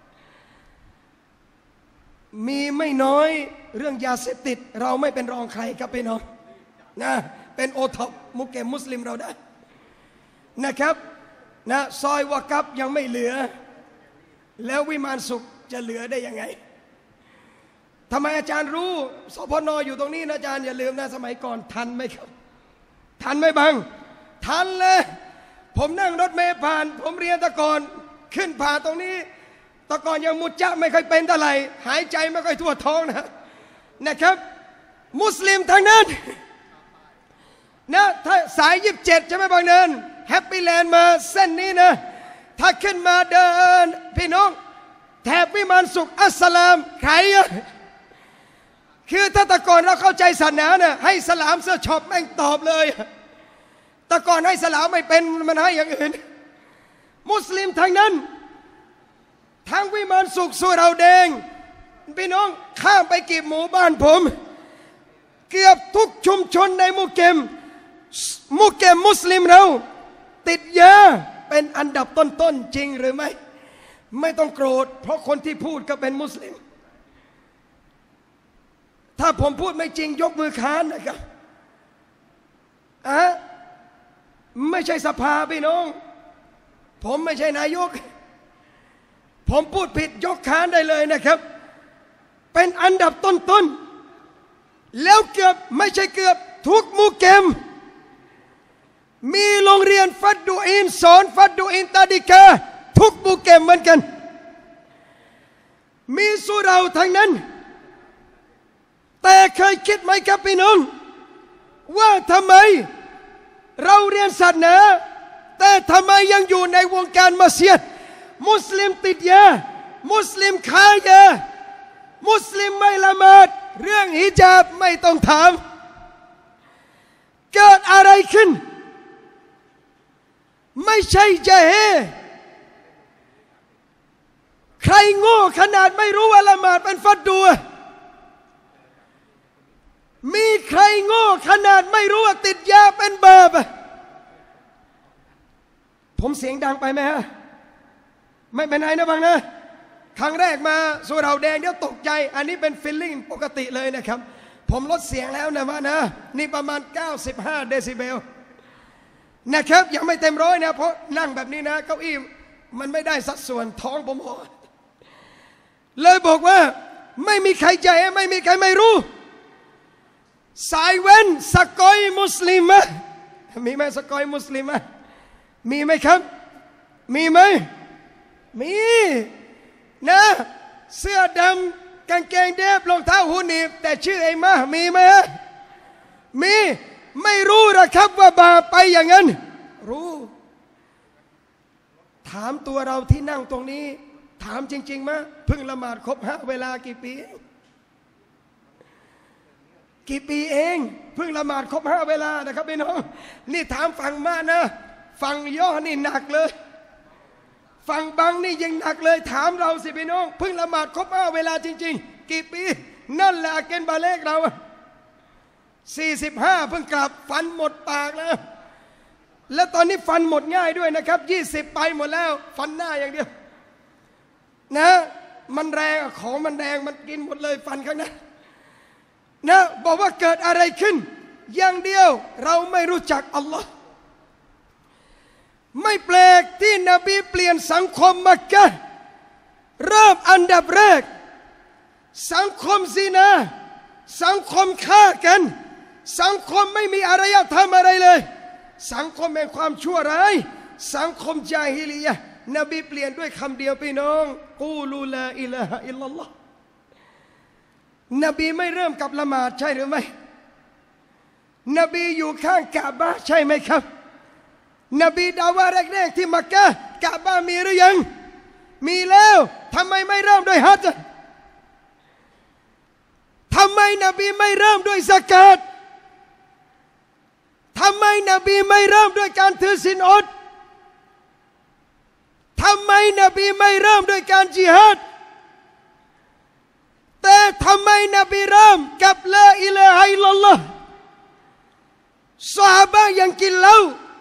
มีไม่น้อยเรื่องยาเสพติดเราไม่เป็นรองใครครับพี่น้องนะเป็นโอท็อปมุกเกมมุสลิมเราได้นะครับนะซอยวากับยังไม่เหลือแล้ววิมานสุขจะเหลือได้ยังไงทำไมอาจารย์รู้สพน.อยู่ตรงนี้นะอาจารย์อย่าลืมนะสมัยก่อนทันไหมครับทันไหมบังทันเลยผมนั่งรถเมล์ผ่านผมเรียนตะกอนขึ้นผ่านตรงนี้ตะกอนยังมุจจะไม่เคยเป็นเท่าไหร่หายใจไม่ค่อยทั่วท้องนะครับมุสลิมทางนั้นนะถ้าสาย27ใช่ไหมบางเนินแฮปปี้แลนด์มาเส้นนี้นะถ้าขึ้นมาเดินพี่น้องแถบวิมานสุขอัสสลามใครคือถ้าตะกอนเราเข้าใจศาสนาเนี่ยให้สลามเสื้อช็อปแม่งตอบเลยตะกอนให้สลามไม่เป็นมันให้อย่างอื่นมุสลิมทางนั้นทางวิมานสุขสุเหร่าแดงพี่น้องข้ามไปกี่หมู่บ้านผมเกือบทุกชุมชนในมุกเกมมุสลิมเราติดยาเป็นอันดับต้นๆจริงหรือไม่ไม่ต้องโกรธเพราะคนที่พูดก็เป็นมุสลิมถ้าผมพูดไม่จริงยกมือค้านนะครับไม่ใช่สภาพี่น้องผมไม่ใช่นายกผมพูดผิดยกค้านได้เลยนะครับเป็นอันดับต้นๆแล้วเกือบไม่ใช่เกือบทุกมุกเกมมีโรงเรียนฟัดดูอินสอนฟัดดูอินตาดิกาทุกมุกเกมเหมือนกันมีสุเหร่าทั้งนั้นแต่เคยคิดไหมครับพี่น้องว่าทำไมเราเรียนศาสนาแต่ทำไมยังอยู่ในวงการมัสยิดมุสลิมติดยามุสลิมขายยามุสลิมไม่ละหมาดเรื่องฮิญาบไม่ต้องถามเกิดอะไรขึ้นไม่ใช่จะเฮใครโง่ขนาดไม่รู้ว่าละหมาดเป็นฟัดดูมีใครโง่ขนาดไม่รู้ว่าติดยาเป็นบาปผมเสียงดังไปไหมฮะไม่เป็นไรนะบังนะครั้งแรกมาสุเหร่าแดงเดี๋ยวตกใจอันนี้เป็นฟีลลิ่งปกติเลยนะครับผมลดเสียงแล้วนะว่านะนี่ประมาณ95เดซิเบลนะครับยังไม่เต็มร้อยนะเพราะนั่งแบบนี้นะเก้าอี้มันไม่ได้สัดส่วนท้องผมห่อเลยบอกว่าไม่มีใครใจไม่มีใครไม่รู้สายเว้นสกอยมุสลิมมีไหมสกอยมุสลิมมีไหมครับมีไหมมีนะเสื้อดำกางเกงเดฟรองเท้าหูหนีบแต่ชื่อไอ้มามีไหมมีไม่รู้หรอครับว่าบาปไปอย่างนั้นรู้ถามตัวเราที่นั่งตรงนี้ถามจริงๆมั้ยเพิ่งละหมาดครบ5เวลากี่ปีเองเพิ่งละหมาดครบ5เวลานะครับพี่น้องนี่ถามฝั่งมานะฝั่งย่อนี่หนักเลยฝั่งบังนี่ยังหนักเลยถามเราสิพี่น้องเพิ่งละหมาดครบ5เวลาจริงๆกี่ปีนั่นแหละเกณฑ์บาเลกเรา45เพิ่งกลับฟันหมดปากแล้วตอนนี้ฟันหมดง่ายด้วยนะครับ20ไปหมดแล้วฟันหน้าอย่างเดียวนะมันแรงของมันแรงมันกินหมดเลยฟันข้างหน้านะบอกว่าเกิดอะไรขึ้นอย่างเดียวเราไม่รู้จักอัลลอฮ์ไม่แปลกที่นบีเปลี่ยนสังคมมักกะห์เริ่มอันดับแรกสังคมซินาสังคมฆ่ากันสังคมไม่มีอารยธรรมอะไรเลยสังคมแห่งความชั่วร้ายสังคมญาฮิลียะห์นบีเปลี่ยนด้วยคำเดียวพี่น้องกูลูลาอิลาฮะอิลลัลลอฮ์นบีไม่เริ่มกับละหมาดใช่หรือไม่นบีอยู่ข้างกะบะห์ใช่ไหมครับนบีดาวะแรกๆที่มักกะห์กะบะห์มีหรือยังมีแล้วทำไมไม่เริ่มด้วยฮัจญ์ทำไมนบีไม่เริ่มด้วยซะกาตทำไมนบีไม่เริ่มด้วยการถือศีลอดทำไมนบีไม่เริ่มด้วยการญิฮาดแต่ทำไมนบีเริ่มกับลาอิลาฮะอิลลัลลอฮ์ซอฮาบะห์ยังกินเหล้า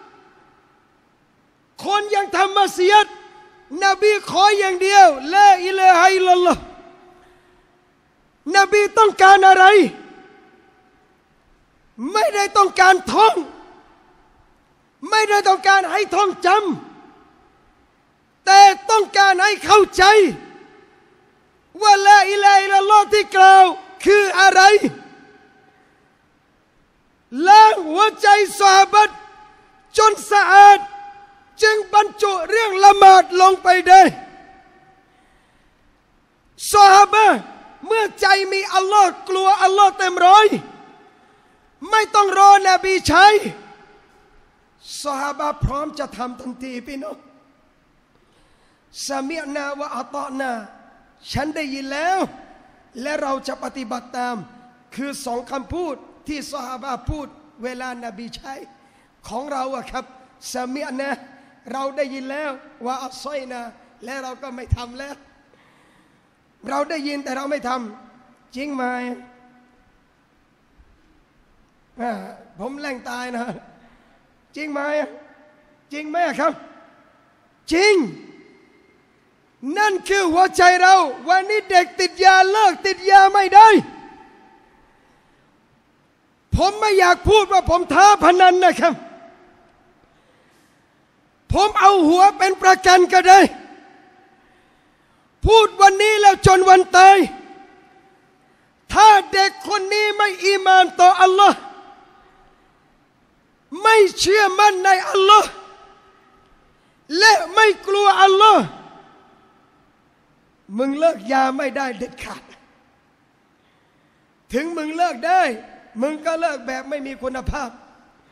คนยังทำมัสยิดนบีขออย่างเดียวลาอิลาฮะอิลลัลลอฮ์นบีต้องการอะไรไม่ได้ต้องการท่องไม่ได้ต้องการให้ท่องจำแต่ต้องการให้เข้าใจว่าลาอิลาฮะอิลลัลลอฮ์ที่กล่าวคืออะไรล้างหัวใจซอฮาบะห์จนสะอาดจึงบรรจุเรื่องละหมาดลงไปได้ซอฮาบะห์เมื่อใจมีอัลลอฮ์กลัวอัลลอฮ์เต็มร้อยไม่ต้องรอนบีใช้ซอฮาบะห์พร้อมจะทำทันทีพี่น้องซามิอ์นาวะอะตอนาฉันได้ยินแล้วและเราจะปฏิบัติตามคือ2คำพูดที่ซอฮาบะห์พูดเวลานบีใช้ของเราอะครับซามิอ์นาเราได้ยินแล้วว่าอัศซอยนาและเราก็ไม่ทำแล้วเราได้ยินแต่เราไม่ทำจริงไหมผมแหล่งตายนะจริงไหมจริงไหมครับจริงนั่นคือหัวใจเราวันนี้เด็กติดยาเลิกติดยาไม่ได้ผมไม่อยากพูดว่าผมท้าพนันนะครับผมเอาหัวเป็นประกันก็ได้พูดวันนี้แล้วจนวันตายถ้าเด็กคนนี้ไม่อีมานต่ออัลลอฮ์ไม่เชื่อมั่นในอัลลอฮ์และไม่กลัวอัลลอฮ์มึงเลิกยาไม่ได้เด็ดขาดถึงมึงเลิกได้มึงก็เลิกแบบไม่มีคุณภาพ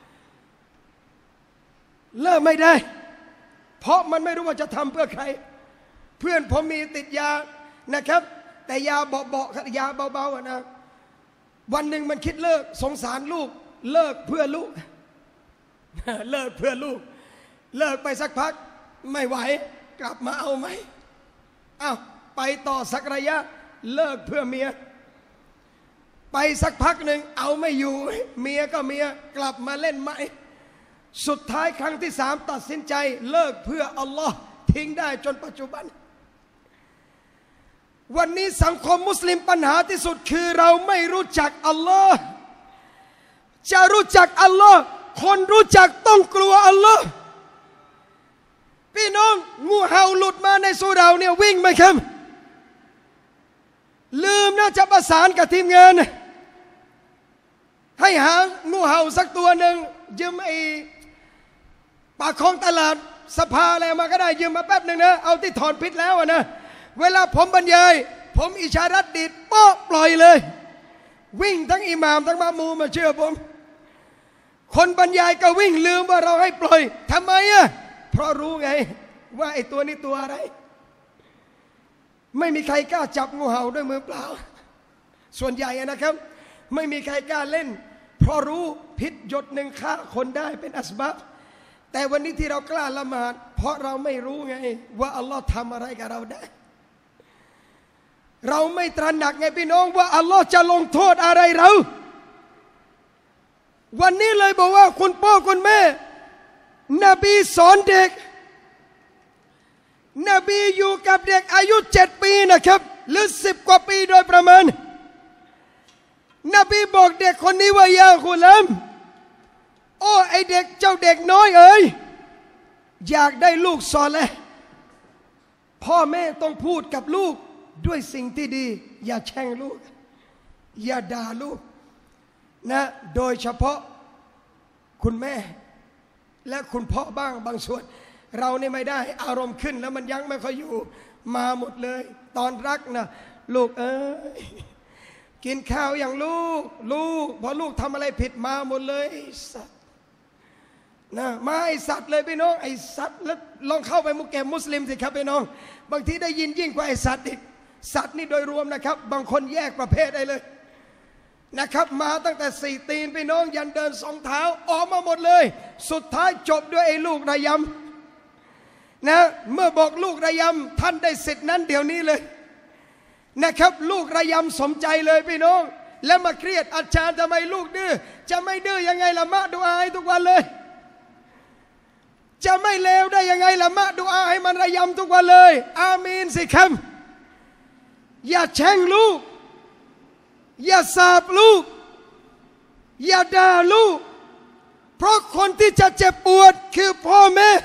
เลิกไม่ได้เพราะมันไม่รู้ว่าจะทำเพื่อใครเพื่อนผมมีติดยานะครับแต่ยาเบาๆยาเบาๆนะวันหนึ่งมันคิดเลิกสงสารลูกเลิกเพื่อลูก เลิกเพื่อลูกเลิกไปสักพักไม่ไหวกลับมาเอาไหมอ้าวไปต่อสักระยะเลิกเพื่อเมียไปสักพักหนึ่งเอาไม่อยู่เมียก็เมียกลับมาเล่นใหม่สุดท้ายครั้งที่3ตัดสินใจเลิกเพื่ออัลลอฮ์ทิ้งได้จนปัจจุบันวันนี้สังคมมุสลิมปัญหาที่สุดคือเราไม่รู้จักอัลลอฮ์จะรู้จักอัลลอฮ์คนรู้จักต้องกลัวอัลลอฮ์พี่น้องงูเห่าหลุดมาในสุเราเนี่ยวิ่งไหมครับลืมนะจะประสานกับทีมงานให้หางูเห่าสักตัวหนึ่งยืมไอ้ปากคลองตลาดสภาอะไรมาก็ได้ยืมมาแป๊บหนึ่งนะเอาที่ถอนพิษแล้วนะเวลาผมบรรยายผมอิชารัตดีดป๊อกปล่อยเลยวิ่งทั้งอิหม่ามทั้งมะมูมาเชื่อผมคนบรรยายก็วิ่งลืมว่าเราให้ปล่อยทำไมอ่ะเพราะรู้ไงว่าไอ้ตัวนี้ตัวอะไรไม่มีใครกล้าจับงูเห่าด้วยมือเปล่าส่วนใหญ่นะครับไม่มีใครกล้าเล่นเพราะรู้พิษหยดหนึ่งฆ่าคนได้เป็นอัสบับแต่วันนี้ที่เรากล้าละหมาดเพราะเราไม่รู้ไงว่าอัลลอฮ์ทำอะไรกับเราได้เราไม่ตระหนักไงพี่น้องว่าอัลลอฮ์จะลงโทษอะไรเราวันนี้เลยบอกว่าคุณพ่อคุณแม่นบีสอนเด็กนบีอยู่กับเด็กอายุ7 ปีนะครับหรือ10 กว่าปีโดยประมาณนบีบอกเด็กคนนี้ว่ายากุลัมโอ้ไอเด็กเจ้าเด็กน้อยเอ๋ยอยากได้ลูกซอเลห์พ่อแม่ต้องพูดกับลูกด้วยสิ่งที่ดีอย่าแช่งลูกอย่าด่าลูกนะโดยเฉพาะคุณแม่และคุณพ่อบ้างบางส่วนเรานี่ไม่ได้อารมณ์ขึ้นแล้วมันยังไม่ค่อยอยู่มาหมดเลยตอนรักนะลูกเอ้ยกินข้าวอย่างลูกพอลูกทำอะไรผิดมาหมดเลยไอ้สัตว์นะมาไอ้สัตว์เลยพี่น้องไอ้สัตว์แล้วลองเข้าไปมุกแกมมุสลิมสิครับพี่น้องบางทีได้ยินยิ่งกว่าไอ้สัตว์อีกสัตว์นี่โดยรวมนะครับบางคนแยกประเภทได้เลยนะครับมาตั้งแต่4 ตีนพี่น้องยันเดิน2 เท้าออกมาหมดเลยสุดท้ายจบด้วยไอ้ลูกระยำนะเมื่อบอกลูกระยำท่านได้สิทธินั้นเดี๋ยวนี้เลยนะครับลูกระยำสมใจเลยพี่น้องแล้วมาเครียดอาจารย์ทำไมลูกดื้อจะไม่ดื้อยังไงละมะดูอาให้ทุกวันเลยจะไม่เลวได้ยังไงละมะดูอาให้มันระยำทุกวันเลยอามีนสิครับอย่าแช่งลูกอย่าสาบลูกอย่าด่าลูกเพราะคนที่จะเจ็บปวดคือพ่อแม่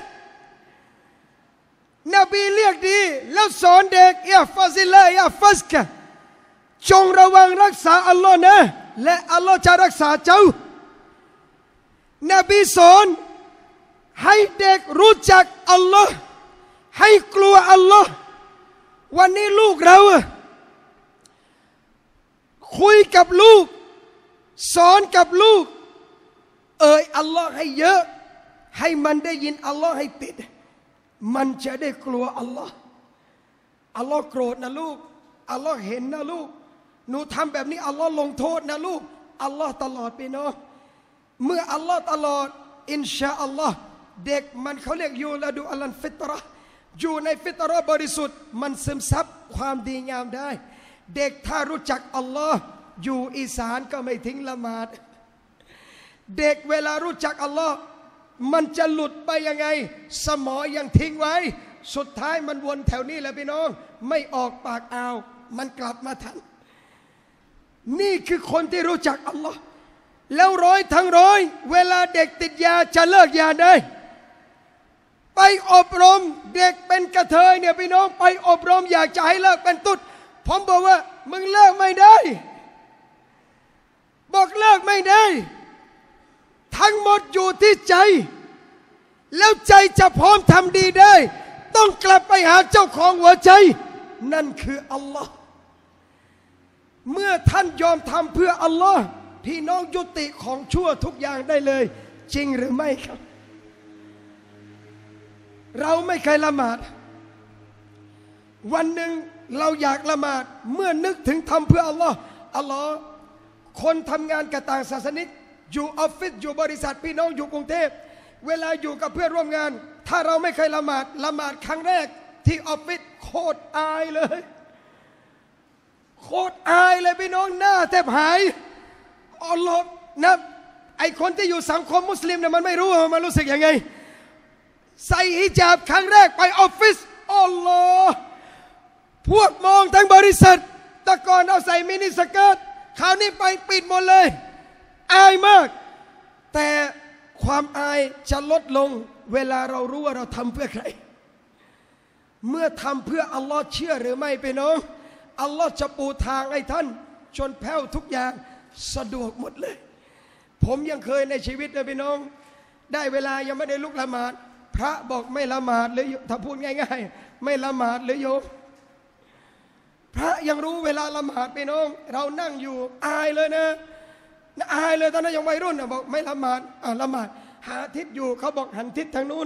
นบีเรียกดีแล้วสอนเด็กอย่าฟาซิลอย่าฟัสกะจงระวังรักษาอัลลอฮ์นะและอัลลอฮ์จะรักษาเจ้านบีสอนให้เด็กรู้จักอัลลอฮ์ให้กลัวอัลลอฮ์วันนี้ลูกเราคุยกับลูกสอนกับลูกอัลลอฮ์ให้เยอะให้มันได้ยินอัลลอฮ์ให้ติดมันจะได้กลัวอัลลอฮ์อัลลอฮ์โกรธนะลูกอัลลอฮ์เห็นนะลูกหนูทำแบบนี้อัลลอฮ์ลงโทษนะลูกอัลลอฮ์ตลอดไปเนาะเมื่ออัลลอฮ์ตลอดอินชาอัลลอฮ์เด็กมันเขาเรียกยูละดูอัลลันฟิตเราะห์อยู่ในฟิตเราะห์บริสุทธิ์มันซึมซับความดีงามได้เด็กถ้ารู้จักอัลลอฮ์อยู่อีสานก็ไม่ทิ้งละหมาดเด็กเวลารู้จักอัลลอฮ์มันจะหลุดไปยังไงสมอยังทิ้งไว้สุดท้ายมันวนแถวนี้แหละพี่น้องไม่ออกปากอ่าวมันกลับมาทันนี่คือคนที่รู้จักอัลลอฮ์แล้ว100 ทั้ง 100เวลาเด็กติดยาจะเลิกยาได้ไปอบรมเด็กเป็นกระเทยเนี่ยพี่น้องไปอบรมอยากจะให้เลิกเป็นตุ๊ดผมบอกว่ามึงเลิกไม่ได้บอกเลิกไม่ได้ทั้งหมดอยู่ที่ใจแล้วใจจะพร้อมทำดีได้ต้องกลับไปหาเจ้าของหัวใจนั่นคืออัลลอฮ์เมื่อท่านยอมทำเพื่ออัลลอฮ์พี่น้องยุติของชั่วทุกอย่างได้เลยจริงหรือไม่ครับเราไม่เคยละหมาดวันหนึ่งเราอยากละหมาดเมื่อนึกถึงทำเพื่ออัลลอฮ์อัลลอฮ์คนทำงานกับต่างศาสนิกอยู่ออฟฟิศอยู่บริษัทพี่น้องอยู่กรุงเทพเวลาอยู่กับเพื่อนร่วมงานถ้าเราไม่เคยละหมาดครั้งแรกที่ออฟฟิศโคตรอายเลยโคตรอายเลยพี่น้องหน้าแทบหายอัลลอฮ์นะไอคนที่อยู่สังคมมุสลิมเนี่ยมันไม่รู้มันรู้สึกยังไงใส่ฮิญาบครั้งแรกไปออฟฟิศอัลลอฮ์พวกมองทั้งบริษัทแต่ก่อนเอาใส่มินิสเกิร์ตคราวนี้ไปปิดหมดเลยอายมากแต่ความอายจะลดลงเวลาเรารู้ว่าเราทำเพื่อใครเมื่อทำเพื่ออัลลอฮ์เชื่อหรือไม่พี่น้องอัลลอฮ์จะปูทางให้ท่านจนแผ้วทุกอย่างสะดวกหมดเลยผมยังเคยในชีวิตเลยพี่น้องได้เวลายังไม่ได้ลุกละหมาดพระบอกไม่ละหมาดหรือถ้าพูดง่ายๆไม่ละหมาดหรือโยมพระยังรู้เวลาละหมาดพี่น้องเรานั่งอยู่อายเลยนะอายเลยตอนนั้นยังวัยรุ่นบอกไม่ละหมาดละหมาดหาทิศอยู่เขาบอกหันทิศทางนู้น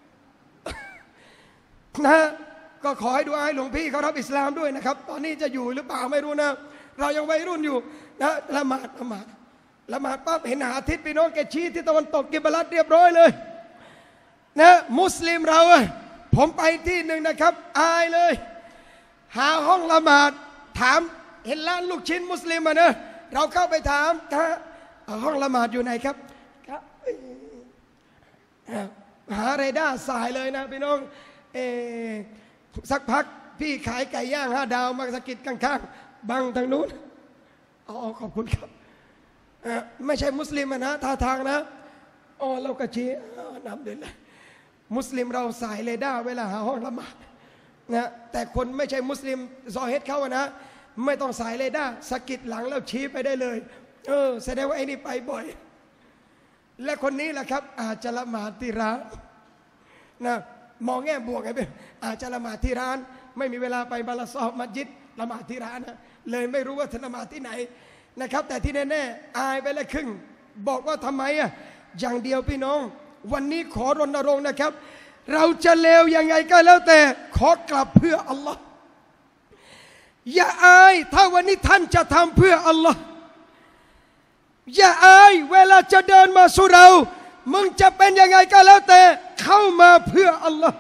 นะก็ขอให้ดูอาให้หลวงพี่เขารับอิสลามด้วยนะครับตอนนี้จะอยู่หรือเปล่าไม่รู้นะเรายังวัยรุ่นอยู่นะละหมาดปั๊บเห็นหาทิศพี่น้องแกชี้ที่ตะวันตกกิบลัดเรียบร้อยเลยนะมุสลิมเราผมไปที่หนึ่งนะครับอายเลยหาห้องละหมาดถามเห็นร้านลูกชิ้นมุสลิมนะเราเข้าไปถามห้องละหมาดอยู่ไหนครับหาเรดาร์สายเลยนะพี่น้องสักพักพี่ขายไก่ย่าง5 ดาวมาสะกิดข้างๆบังทางนู้นขอบคุณครับไม่ใช่มุสลิมนะท่าทางนะเราก็ชี้นำเดินเลยมุสลิมเราสายเรดาร์เวลาหาห้องละหมาดนะแต่คนไม่ใช่มุสลิมซอเฮดเขานะไม่ต้องสายเรดาร์สะกิดหลังแล้วชี้ไปได้เลยแสดงว่าไอ้นี่ไปบ่อยและคนนี้แหละครับอาจจะละหมาดที่ร้านนะมองแง่บวกไงเป็นอาจจะละหมาดที่ร้านไม่มีเวลาไปบาลาซอมัสยิดละหมาดที่ร้านนะเลยไม่รู้ว่าท่านละหมาดที่ไหนนะครับแต่ที่แน่ๆอายไปละครึ่งบอกว่าทำไมอย่างเดียวพี่น้องวันนี้ขอรณรงค์นะครับเราจะเลวยังไงก็แล้วแต่ขอกลับเพื่ออัลลอฮ์อย่าอายถ้าวันนี้ท่านจะทำเพื่ออัลลอฮ์อย่าอายเวลาจะเดินมาสู่เรามึงจะเป็นยังไงก็แล้วแต่เข้ามาเพื่ออัลลอฮ์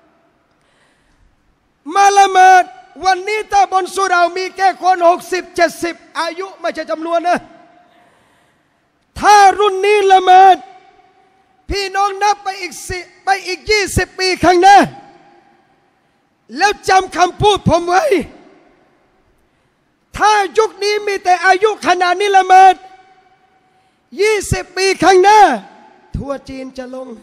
มาละหมาดวันนี้ถ้าบนสุเรามีแค่คน60-70อายุไม่ใช่จำนวนนะถ้ารุ่นนี้ละหมาดพี่น้องนับไปอีก20 ปีข้างหน้าแล้วจำคำพูดผมไว้ถ้ายุคนี้มีแต่อายุขนาดนี้ละหมาด20 ปีข้างหน้าทั่วจีนจะลง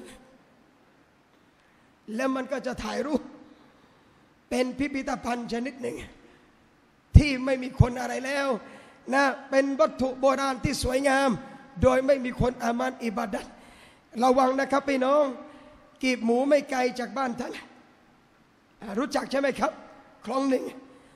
แล้วมันก็จะถ่ายรูปเป็นพิพิธภัณฑ์ชนิดหนึ่งที่ไม่มีคนอะไรแล้วนะเป็นวัตถุโบราณที่สวยงามโดยไม่มีคนอามันอิบาดัตระวังนะครับพี่น้องกีบหมูไม่ไกลจากบ้านท่านรู้จักใช่ไหมครับคลองหนึ่ง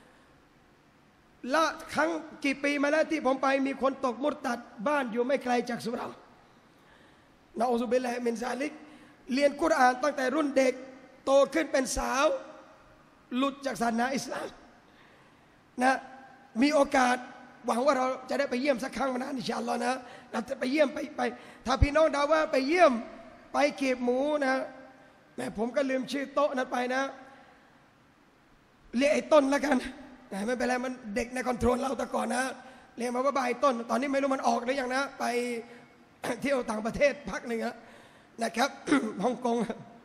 ละครั้งกี่ปีมาแล้วที่ผมไปมีคนตกมุรตัดบ้านอยู่ไม่ไกลจากสุเหร่านะอูซุบิลลาฮิมินซาลิกเรียนกุรอานตั้งแต่รุ่นเด็กโตขึ้นเป็นสาวหลุดจากศาสนาอิสลามนะมีโอกาสหวังว่าเราจะได้ไปเยี่ยมสักครั้งนะอินชาอัลลอฮ์นะเราจะไปเยี่ยมไปถ้าพี่น้องดาว่าไปเยี่ยมไปเก็บหมูนะแม่ผมก็ลืมชื่อโต๊ะนั้นไปนะเรียกไอ้ต้นแล้วกันไม่เป็นไรมันเด็กในคอนโทรลเราแต่ก่อนนะเรียกมาว่าใบต้นตอนนี้ไม่รู้มันออกหรือยังนะไปเที่ยวต่างประเทศพักหนึ่งนะครับ ฮ่องกง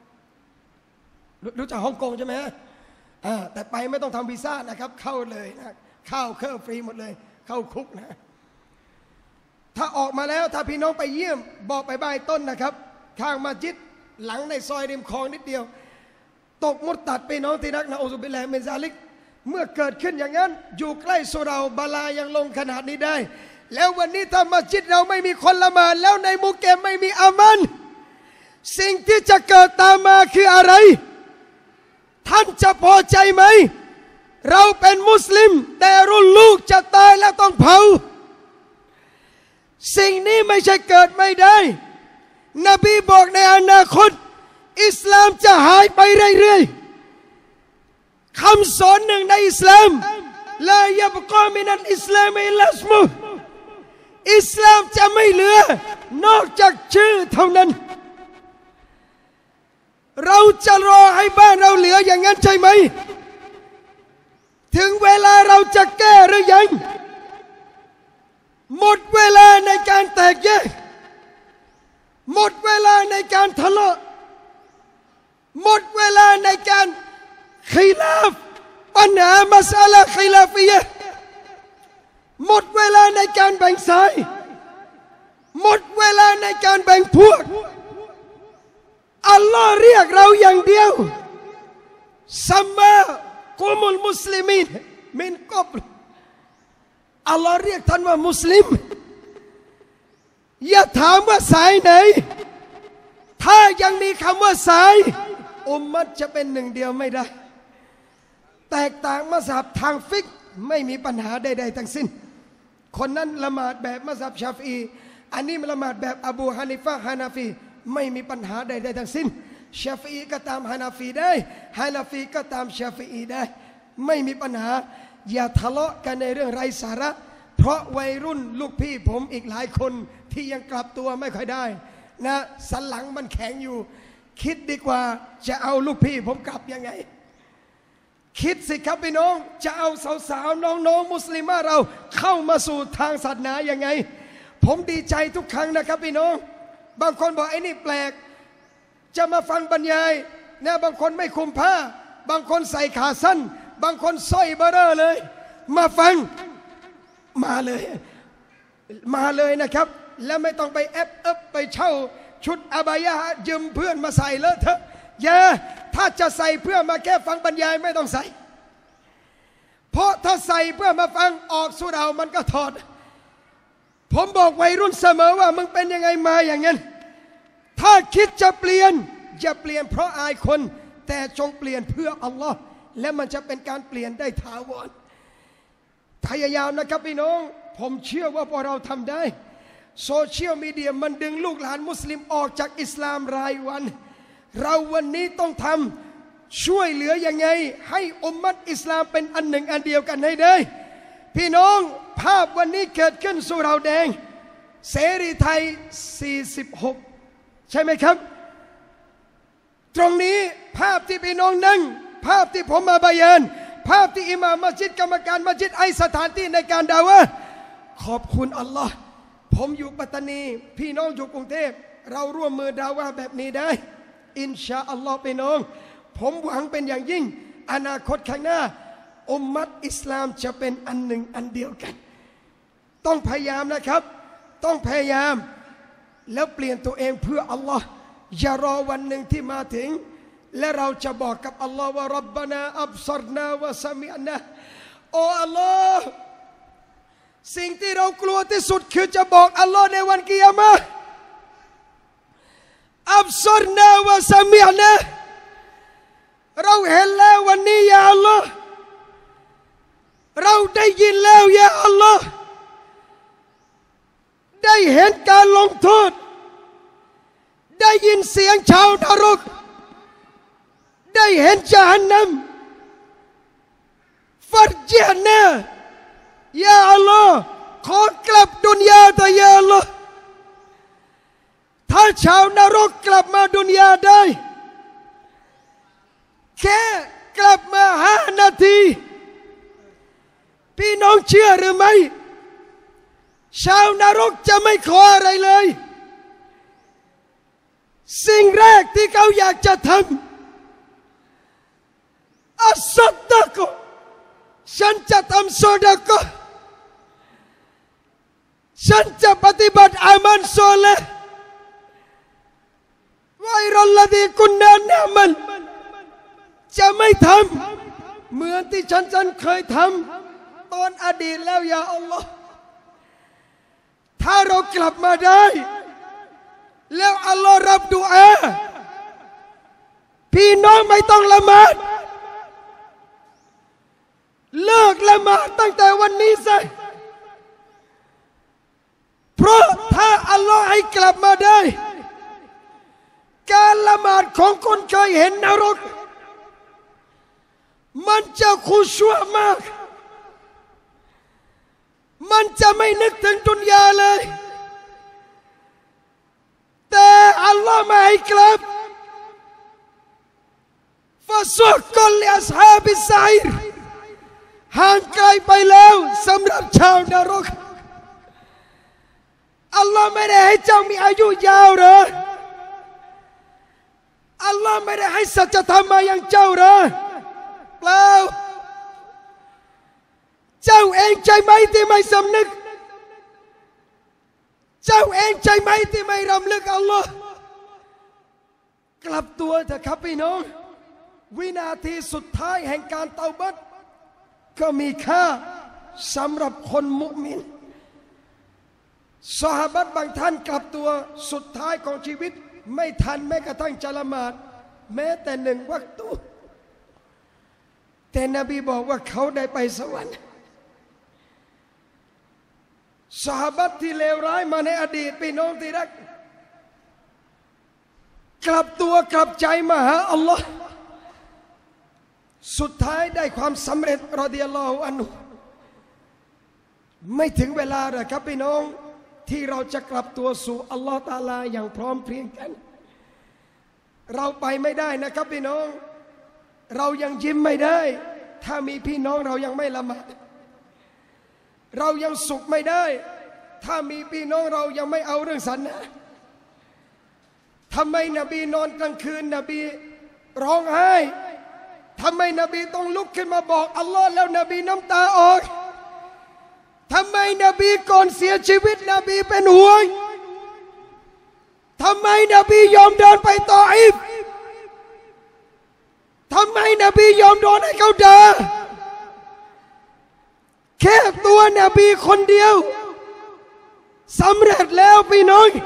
รู้จักฮ่องกงใช่ไหมแต่ไปไม่ต้องทำวีซ่านะครับเข้าเลยนะเข้าเครื่องฟรีหมดเลยเข้าคุกนะถ้าออกมาแล้วถ้าพี่น้องไปเยี่ยมบอกไปใบต้นนะครับข้างมัสยิดหลังในซอยริมคลองนิดเดียวตกมุรตัดไปน้องที่รักนะอูซุบิลลาฮิมินซาลิกเมื่อเกิดขึ้นอย่างนั้นอยู่ใกล้สุเราบาลายังลงขนาดนี้ได้แล้ววันนี้ถ้ามัสยิดเราไม่มีคนละหมาดแล้วในมุกเกมไม่มีอามันสิ่งที่จะเกิดตามมาคืออะไรท่านจะพอใจไหมเราเป็นมุสลิมแต่รุ่นลูกจะตายแล้วต้องเผาสิ่งนี้ไม่ใช่เกิดไม่ได้นบีบอกในอนาคตอิสลามจะหายไปเรื่อยๆคำสอนหนึ่งในอิสลามลายับกอมินัลอิสลามอิลลัสมุอิสลามจะไม่เหลือนอกจากชื่อเท่านั้นเราจะรอให้บ้านเราเหลืออย่างนั้นใช่ไหมถึงเวลาเราจะแก้หรือยังหมดเวลาในการแตกแยกหมดเวลาในการทะเลาะหมดเวลาในการขีลาฟปัญหามัสอะลาขีลาฟียะห์หมดเวลาในการแบ่งสายหมดเวลาในการแบ่งพวกอัลลอฮ์เรียกเราอย่างเดียวซัมมากุมุลมุสลิมีนมินกับอัลลอฮ์เรียกท่านว่ามุสลิมอย่าถามว่าสายไหนถ้ายังมีคำว่าสายอุมมัตจะเป็นหนึ่งเดียวไม่ได้แตกต่างมัซฮับทางฟิกไม่มีปัญหาใดๆทั้งสิ้นคนนั้นละหมาดแบบมัซฮับชาฟีอันนี้ละหมาดแบบอบูฮานิฟะห์ฮานาฟีไม่มีปัญหาใดๆทั้งสิ้นชาฟีก็ตามฮานาฟีได้ฮานาฟีก็ตามชาฟีได้ไม่มีปัญหาอย่าทะเลาะกันในเรื่องไร้สาระเพราะวัยรุ่นลูกพี่ผมอีกหลายคนที่ยังกลับตัวไม่ค่อยได้นะสันหลังมันแข็งอยู่คิดดีกว่าจะเอาลูกพี่ผมกลับยังไงคิดสิครับพี่น้องจะเอาสาวๆน้องๆมุสลิมเราเข้ามาสู่ทางศาสนายังไงผมดีใจทุกครั้งนะครับพี่น้องบางคนบอกไอ้นี่แปลกจะมาฟังบรรยายนะบางคนไม่คุมผ้าบางคนใส่ขาสั้นบางคนสร้อยเบอเร่อเลยมาฟังมาเลยนะครับแล้วไม่ต้องไปแอปไปเช่าชุดอาบายะยืมเพื่อนมาใส่เลอะเถอะอย่าถ้าจะใส่เพื่อมาแค่ฟังบรรยายไม่ต้องใส่เพราะถ้าใส่เพื่อมาฟังออกสุเรามันก็ถอดผมบอกวัยรุ่นเสมอว่ามึงเป็นยังไงมาอย่างนั้นถ้าคิดจะเปลี่ยนอย่าเปลี่ยนเพราะอายคนแต่จงเปลี่ยนเพื่ออัลลอฮ์และมันจะเป็นการเปลี่ยนได้ถาวรพยายามนะครับพี่น้องผมเชื่อว่าพวกเราทำได้โซเชียลมีเดียมันดึงลูกหลานมุสลิมออกจากอิสลามรายวันเราวันนี้ต้องทำช่วยเหลือยังไงให้อุมมัตอิสลามเป็นอันหนึ่งอันเดียวกันให้ได้พี่น้องภาพวันนี้เกิดขึ้นสุเหร่าแดงเสรีไทย46ใช่ไหมครับตรงนี้ภาพที่พี่น้องนั่งภาพที่ผมมาบรรยายภาพที่อิหม่ามมัสยิดกรรมการมัสยิดไอสถานที่ในการดาวะห์ขอบคุณอัลลอฮ์ผมอยู่ปัตตานีพี่น้องอยู่กรุงเทพเราร่วมมือดาวะห์แบบนี้ได้อินชาอัลลอฮ์พี่น้องผมหวังเป็นอย่างยิ่งอนาคตข้างหน้าอุมมัตอิสลามจะเป็นอันหนึ่งอันเดียวกันต้องพยายามนะครับต้องพยายามแล้วเปลี่ยนตัวเองเพื่ออัลลอฮ์อย่ารอวันหนึ่งที่มาถึงและเราจะบอกกับอัลลอฮ์ว่ารับบานาอับซารนาวะซามิอนะโอ้อัลลอฮ์สิ่งที่เรากลัวที่สุดคือจะบอกอัลลอฮ์ในวันกิยามะห์อับซารนาวะซามิอนะเราเห็นแล้ววันนี้ยาอัลลอฮ์เราได้ยินแล้วยาอัลลอฮ์ได้เห็นการลงโทษได้ยินเสียงชาวนรกได้เห็นจาฮันนัมฟัดเจนะ ยาอัลลอฮ์ขอกลับดุนยาแต่ยาอัลลอฮ์ถ้าชาวนรกกลับมาดุนยาได้แค่กลับมา5 นาทีพี่น้องเชื่อหรือไม่ชาวนรกจะไม่ขออะไรเลยสิ่งแรกที่เขาอยากจะทำอัสซัดดะกะฉันจะทำซอดะกะฉันจะปฏิบัติอามัลซอลิฮ์ไวรัลลดีกุนนานะมันจะไม่ทำเหมือนที่ฉันเคยทำตอนอดีตแล้วยาอัลลอฮ์ถ้าเรากลับมาได้แล้วอัลลอฮ์รับดุอาพี่น้องไม่ต้องละหมาดเลิกละหมาดตั้งแต่วันนี้ซะเพราะถ้าอัลลอฮ์ให้กลับมาได้การละหมาดของคนเคยเห็นนรกมันจะคุชัวมากมันจะไม่นึกถึงดุนยาเลยแต่อัลลอฮ์ไม่ให้กลับฟาซุกกลอัศฮาบิสไซร์ห่างไกลไปแล้วสำหรับชาวนรกอัลลอฮ์ไม่ได้ให้เจ้ามีอายุยาวหรออัลลอฮ์ไม่ได้ให้สัจธรรมมาอย่างเจ้าหรอเปล่าเจ้าเองใช่ไหมที่ไม่สำนึกเจ้าเองใช่ไหมที่ไม่รำลึกอัลลอฮ์กลับตัวเถอะครับพี่น้องวินาทีสุดท้ายแห่งการเตาบัตก็มีค่าสำหรับคนมุมินซอฮาบะห์บางท่านกลับตัวสุดท้ายของชีวิตไม่ทันแม้กระทั่งจะละหมาดแม้แต่หนึ่งวักตุแต่นบีบอกว่าเขาได้ไปสวรรค์ซอฮาบะห์ที่เลวร้ายมาในอดีตพี่น้องที่รักกลับตัวกลับใจมาหาอัลลอฮ์สุดท้ายได้ความสำเร็จรอฎิยัลลอฮุอันฮุไม่ถึงเวลาหรอกครับพี่น้องที่เราจะกลับตัวสู่อัลลอฮ์ตะอาลาอย่างพร้อมเพรียงกันเราไปไม่ได้นะครับพี่น้องเรายังยิ้มไม่ได้ถ้ามีพี่น้องเรายังไม่ละหมาดเรายังสุขไม่ได้ถ้ามีพี่น้องเรายังไม่เอาเรื่องศาสนาทำไมนบีนอนกลางคืนนบีร้องไห้ทำไมนบีต้องลุกขึ้นมาบอกอัลลอฮ์แล้วนบีน้ำตาออกทำไมนบีก่อนเสียชีวิตนบีเป็นห่วงทำไมนบียอมเดินไปตออิฟทำไมนบียอมโดนให้เขาด่าแค่ตัวนบีคนเดียวสำเร็จแล้วพี่น้อง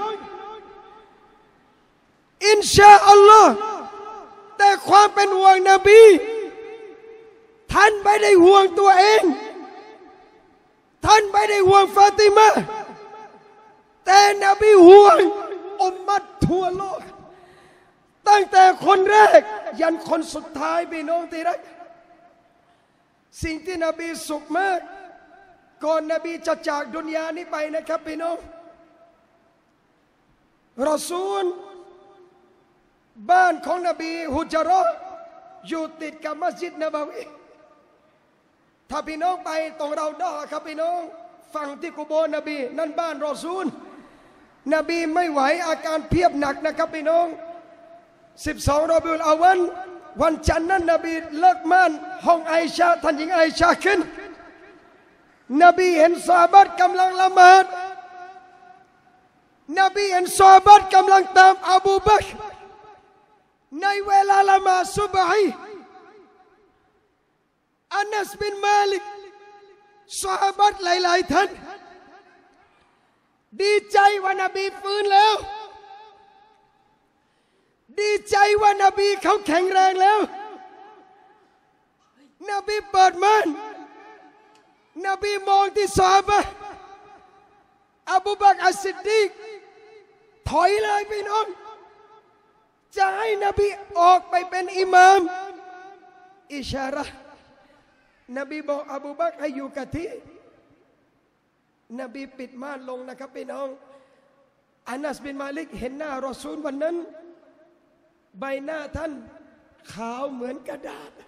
อินชาอัลลอฮ์แต่ความเป็นห่วงนบีท่านไม่ได้ห่วงตัวเองท่านไม่ได้ห่วงฟาติมาแต่นบีห่วงอุมมัตทั่วโลกตั้งแต่คนแรกยันคนสุดท้ายพี่น้องที่รักสิ่งที่นบีสุขมากก่อนนบีจะจากดุนยานี้ไปนะครับพี่น้องรอซูลบ้านของนบีฮุจเราะห์อยู่ติดกับมัสยิดนบวีถ้าพี่น้องไปตรงเราดอครับพี่น้องฝั่งที่กุโบร์นบีนั่นบ้านรอซูลนบีไม่ไหวอาการเพียบหนักนะครับพี่น้อง12 รอบิอุลอาวัลวันจันทร์นั้นนบีเลิกม่านห้องไอชาท่านหญิงไอชาขึ้นนบีเห็นซอฮาบะห์กำลังละหมาดนบีเห็นซอฮาบะห์กำลังตามอบูบักรในเวลาละหมาดซุบฮีอานัสบินมาลิกซอฮาบะห์หลายๆท่านดีใจว่านบีฟื้นแล้วดีใจว่านบีเขาแข็งแรงแล้วนบีเปิดม่านนบีมองที่ซอฮาบะห์อบูบักรอัสซิดดีกถอยเลยพี่น้องจะให้นบีออกไปเป็นอิหม่ามอิชาระห์นบีบอกอบูบักรให้อยู่กับที่นบีปิดม่านลงนะครับพี่น้องอานัสบินมาลิกเห็นหน้ารอซูลวันนั้นใบหน้าท่านขาวเหมือนกระดาษ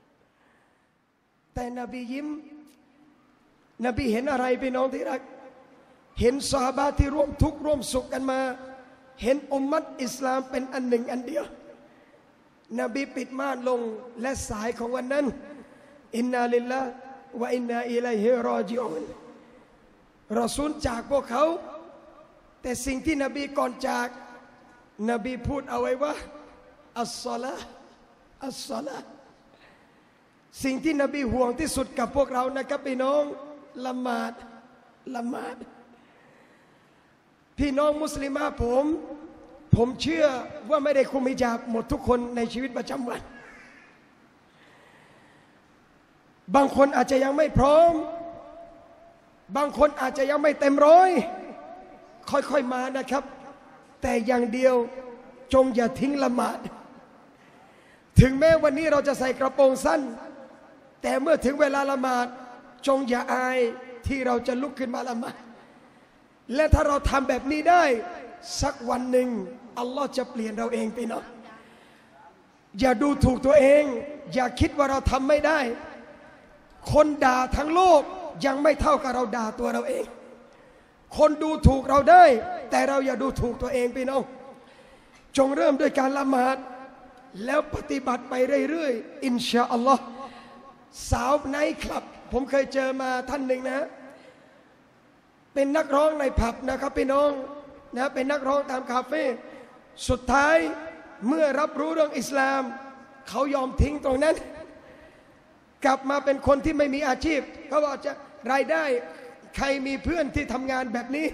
แต่นบียิ้มนบีเห็นอะไรพี่น้องที่รักเห็นซอฮาบะห์ที่ร่วมทุกข์ร่วมสุขกันมาเห็นอุมมัตอิสลามเป็นอันหนึ่งอันเดียวนบีปิดม่านลงและสายของวันนั้นอินนาลิลลาห์วะอินนาอิลัยฮิรอญิอูนรอซูลจากพวกเขาแต่สิ่งที่นบีก่อนจากนบีพูดเอาไว้ว่าอัสศอลาอัสศอลาสิ่งที่นบีห่วงที่สุดกับพวกเรานะครับพี่น้องละหมาดละหมาดพี่น้องมุสลิมผมเชื่อว่าไม่ได้คุมฮิญาบหมดทุกคนในชีวิตประจำวันบางคนอาจจะยังไม่พร้อมบางคนอาจจะยังไม่เต็มร้อยค่อยๆมานะครับแต่อย่างเดียวจงอย่าทิ้งละหมาดถึงแม้วันนี้เราจะใส่กระโปรงสั้นแต่เมื่อถึงเวลาละหมาดจงอย่าอายที่เราจะลุกขึ้นมาละหมาดและถ้าเราทำแบบนี้ได้สักวันหนึ่งอัลลอฮ์จะเปลี่ยนเราเองพี่น้องอย่าดูถูกตัวเองอย่าคิดว่าเราทำไม่ได้คนด่าทั้งโลกยังไม่เท่ากับเราด่าตัวเราเองคนดูถูกเราได้แต่เราอย่าดูถูกตัวเองพี่น้องจงเริ่มด้วยการละหมาดแล้วปฏิบัติไปเรื่อยๆอินชาอัลลอฮ์สาวไนท์คลับผมเคยเจอมาท่านหนึ่งนะเป็นนักร้องในผับนะครับพี่น้องนะเป็นนักร้องตามคาเฟ่สุดท้ายเมื่อรับรู้เรื่องอิสลามเขายอมทิ้งตรงนั้นกลับมาเป็นคนที่ไม่มีอาชีพเขาบอกจะรายได้ใครมีเพื่อนที่ทำงานแบบนี้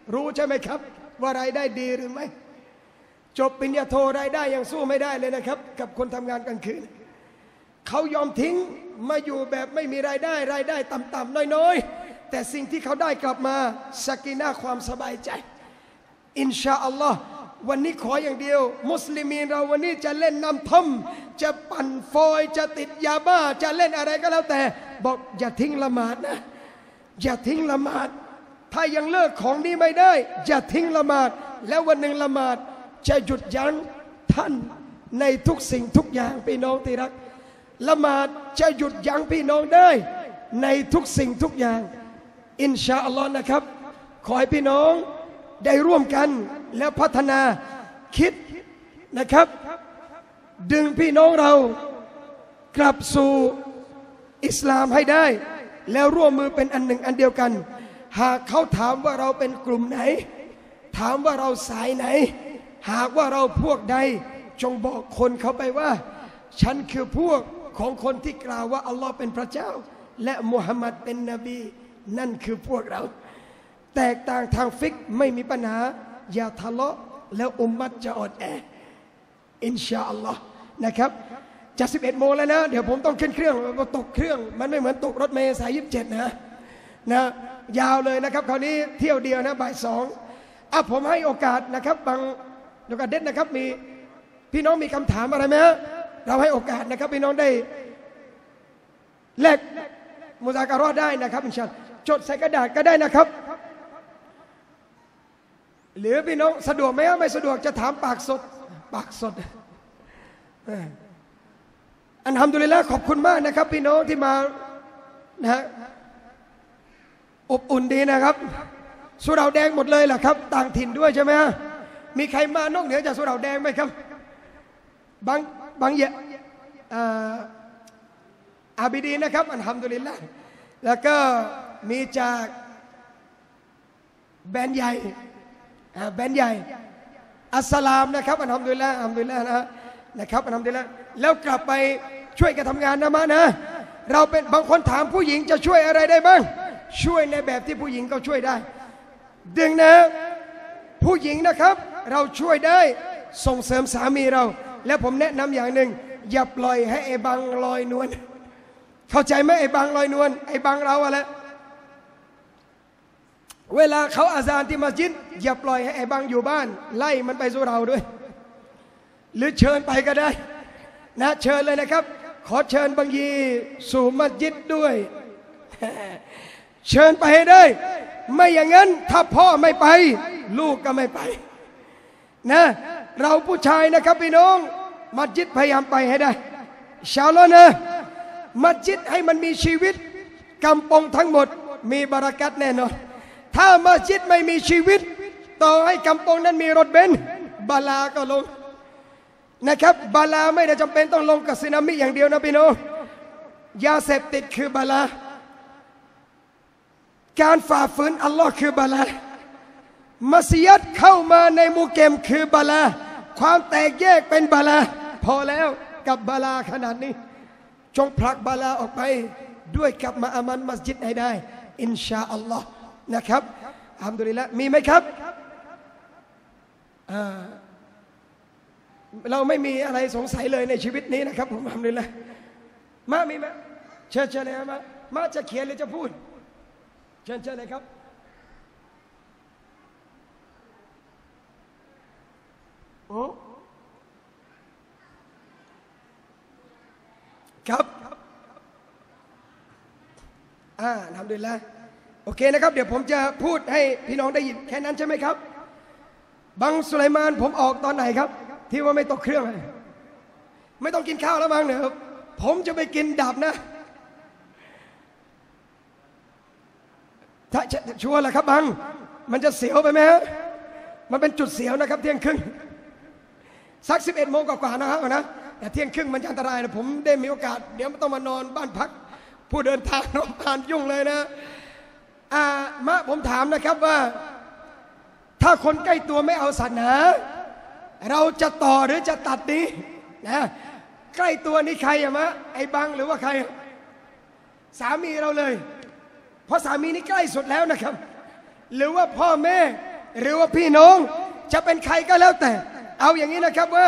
รู้ใช่ไหมครับว่ารายได้ดีหรือไม่จบปริญญาโทรายได้ยังสู้ไม่ได้เลยนะครับกับคนทำงานกลางคืนเขายอมทิ้งมาอยู่แบบไม่มีรายได้ต่ำๆน้อยๆแต่สิ่งที่เขาได้กลับมาสักีนาความสบายใจอินชาอัลลอฮ์วันนี้ขออย่างเดียวมุสลิมีนเราวันนี้จะเล่นน้ำท่อมจะปั่นฟอยจะติดยาบ้าจะเล่นอะไรก็แล้วแต่บอกอย่าทิ้งละหมาดนะอย่าทิ้งละหมาดถ้ายังเลิกของนี้ไม่ได้อย่าทิ้งละหมาดแล้ววันหนึ่งละหมาดจะหยุดยั้งท่านในทุกสิ่งทุกอย่างพี่น้องที่รักละหมาดจะหยุดยั้งพี่น้องได้ในทุกสิ่งทุกอย่างอินชาอัลลอฮ์นะครับขอให้พี่น้องได้ร่วมกันแล้วพัฒนาคิดนะครับดึงพี่น้องเรากลับสู่อิสลามให้ได้แล้วร่วมมือเป็นอันหนึ่งอันเดียวกันหากเขาถามว่าเราเป็นกลุ่มไหนถามว่าเราสายไหนหากว่าเราพวกใดจงบอกคนเขาไปว่าฉันคือพวกของคนที่กล่าวว่าอัลลอฮ์เป็นพระเจ้าและมุฮัมมัดเป็นนบีนั่นคือพวกเราแตกต่างทางฟิกไม่มีปัญหาอย่าทะเลาะแล้วอุมมัตจะอ่อนแออินชาอัลลอฮ์นะครับจะ11 โมงแล้วนะเดี๋ยวผมต้องขึ้นเครื่องตกเครื่องมันไม่เหมือนตกรถเมล์สาย27นะยาวเลยนะครับคราวนี้เที่ยวเดียวนะบ่าย2ผมให้โอกาสนะครับบางโอกาสเด็ดนะครับมีพี่น้องมีคำถามอะไรไหมฮะเราให้โอกาสนะครับพี่น้องได้แลกมุซาการะห์ได้นะครับอินชาอัลลอฮ์จดใส่กระดาษก็ได้นะครับหรือพี่น้องสะดวกไหมไม่สะดวกจะถามปากสดอัลฮัมดุลิลละห์ขอบคุณมากนะครับพี่น้องที่มานะฮะอบอุ่นดีนะครับสุเหร่าแดงหมดเลยล่ะครับต่างถิ่นด้วยใช่ไหมมีใครมานอกเหนือจากสุเหร่าแดงไหมครับบางเยอะอาบิดีนะครับอัลฮัมดุลิลละห์แล้วก็มีจากแบรนด์ใหญ่อัสสลามนะครับอัลฮัมดุลิลละห์นะครับอัลฮัมดุลิลละห์แล้วกลับไปช่วยกันทำงานนะมะนะเราเป็นบางคนถามผู้หญิงจะช่วยอะไรได้บ้างช่วยในแบบที่ผู้หญิงก็ช่วยได้ดึงนะผู้หญิงนะครับเราช่วยได้ส่งเสริมสามีเราและผมแนะนำอย่างหนึ่งอย่าปล่อยให้ไอ้บังลอยนวลเข้าใจไหมไอ้บังลอยนวลไอ้บังเราอะไรเวลาเขาอาซานที่มัสยิดอย่าปล่อยให้ไอ้บังอยู่บ้านไล่มันไปสู่เราด้วยหรือเชิญไปก็ได้นะเชิญเลยนะครับขอเชิญบางยีสู่มัสยิดด้วยเชิญไปให้ได้ไม่อย่างนั้นถ้าพ่อไม่ไปลูกก็ไม่ไปนะเราผู้ชายนะครับพี่น้องมัสยิดพยายามไปให้ได้ชาวโลกนะมัสยิดให้มันมีชีวิตกำปองทั้งหมดมีบารักัตแน่นอนถ้ามัสยิดไม่มีชีวิตต่อให้กำปองนั้นมีรถเบนซ์บาลาก็ลงนะครับบาลาไม่ได้จำเป็นต้องลงกับสึนามิอย่างเดียวนะพี่น้องยาเสพติดคือบาลาการฝ่าฝืนอัลลอฮ์คือบาลามัสยิดเข้ามาในหมู่เกมคือบาลาความแตกแยกเป็นบาลาพอแล้วกับบาลาขนาดนี้จงผลักบาลาออกไปด้วยกับมาอามันมัสยิดให้ได้อินชาอัลลอฮ์นะครับอัลฮัมดุลิลละห์มีไหมครับเราไม่มีอะไรสงสัยเลยในชีวิตนี้นะครับผมอัลฮัมดุลิลละห์มามีไหมเชิญเลยมาจะเขียนหรือจะพูดเชิญเลยครับโอ้ครับอัลฮัมดุลิลละห์โอเคนะครับเดี๋ยวผมจะพูดให้พี่น้องได้ยินแค่นั้นใช่ไหมครับบังสุไลมานผมออกตอนไหนครับที่ว่าไม่ตกเครื่องไม่ต้องกินข้าวแล้วมั้งเนี่ยครับผมจะไปกินดับนะถ้าชัวร์แหละครับบังมันจะเสียวไปไหมฮะมันเป็นจุดเสียวนะครับเที่ยงครึ่งสัก11 โมงกว่านะครับนะแต่เที่ยงครึ่งมันอันตรายนะผมได้มีโอกาสเดี๋ยวต้องมานอนบ้านพักผู้เดินทางน้องผ่านยุ่งเลยนะผมถามนะครับว่าถ้าคนใกล้ตัวไม่เอาศาสนาเราจะต่อหรือจะตัดดีนะใกล้ตัวนี่ใครอะมะไอ้บังหรือว่าใครสามีเราเลยเพราะสามีนี่ใกล้สุดแล้วนะครับหรือว่าพ่อแม่หรือว่าพี่น้องจะเป็นใครก็แล้วแต่เอาอย่างนี้นะครับว่า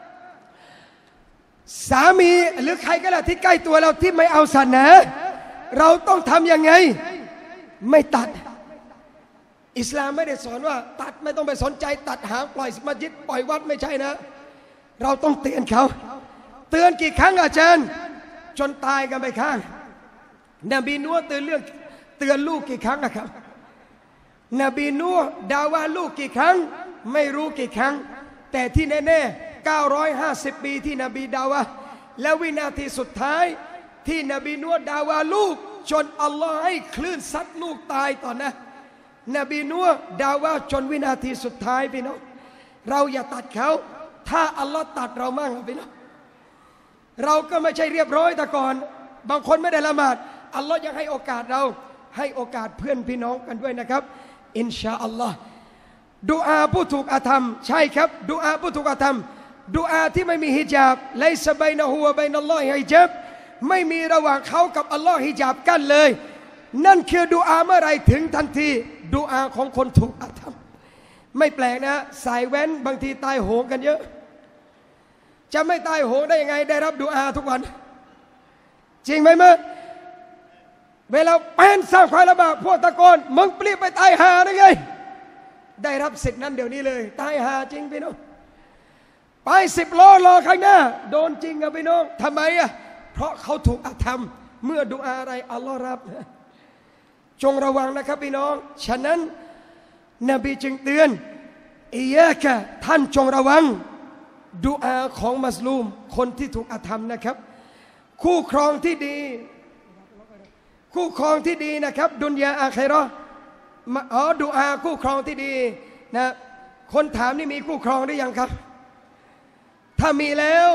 สามีหรือใครก็แล้วที่ใกล้ตัวเราที่ไม่เอาศาสนาเราต้องทำยังไงไม่ตัดอิสลามไม่ได้สอนว่าตัดไม่ต้องไปสนใจตัดหางปล่อยมัสยิดปล่อยวัดไม่ใช่นะเราต้องเตือนเขาเตือนกี่ครั้งอาจารย์จนตายกันไปข้างนบีนัวเตือนลูกกี่ครั้งนะครับนบีนัวด่าว่าลูกกี่ครั้งไม่รู้กี่ครั้งแต่ที่แน่ๆ950 ปีที่นบีด่าว่าแล้ววินาทีสุดท้ายที่นบีนัวด่าว่าลูกจนอัลลอฮ์ให้คลื่นซัดลูกตายตอนนั้นนบีนัวด่าว่าจนวินาทีสุดท้ายพี่น้องเราอย่าตัดเขาถ้าอัลลอฮ์ตัดเรามั่งพี่น้องเราก็ไม่ใช่เรียบร้อยแต่ก่อนบางคนไม่ได้ละหมาดอัลลอฮ์ยังให้โอกาสเราให้โอกาสเพื่อนพี่น้องกันด้วยนะครับอินชาอัลลอฮ์ดุอาผู้ถูกอาธรรมใช่ครับดุอาผู้ถูกอาธรรมดุอาที่ไม่มีฮิญาบไลซะบัยนะฮูวะบัยนัลลอฮิฮิญาบไม่มีระหว่างเขากับอัลลอฮ์ฮิญาบกั้นเลยนั่นคือดุอาเมื่อไรถึงทันทีดุอาของคนถูกอาธรรมไม่แปลกนะสายแว้นบางทีตายโหงกันเยอะจะไม่ตายโหงได้ยังไงได้รับดุอาทุกวันจริงไหมมั้ยเวลาเป็นสร้างความลำบากพวกตะโกนมึงปลีไปตายหาได้ไงได้รับสิทธินั้นเดี๋ยวนี้เลยตายหาจริงพี่น้องไป10 ล้อรอข้างหน้าโดนจริงอะพี่น้องทำไมอะเพราะเขาถูกอาธรรมเมื่อดุอาอะไรอัลลอฮ์รับจงระวังนะครับพี่น้องฉะนั้นนบีจึงเตือนอียะกะท่านจงระวังดุอาของมัสลูมคนที่ถูกอาธรรมนะครับคู่ครองที่ดีคู่ครองที่ดีนะครับดุนยาอาคิเราะห์ดุอาคู่ครองที่ดีนะคนถามนี่มีคู่ครองหรือยังครับถ้ามีแล้ว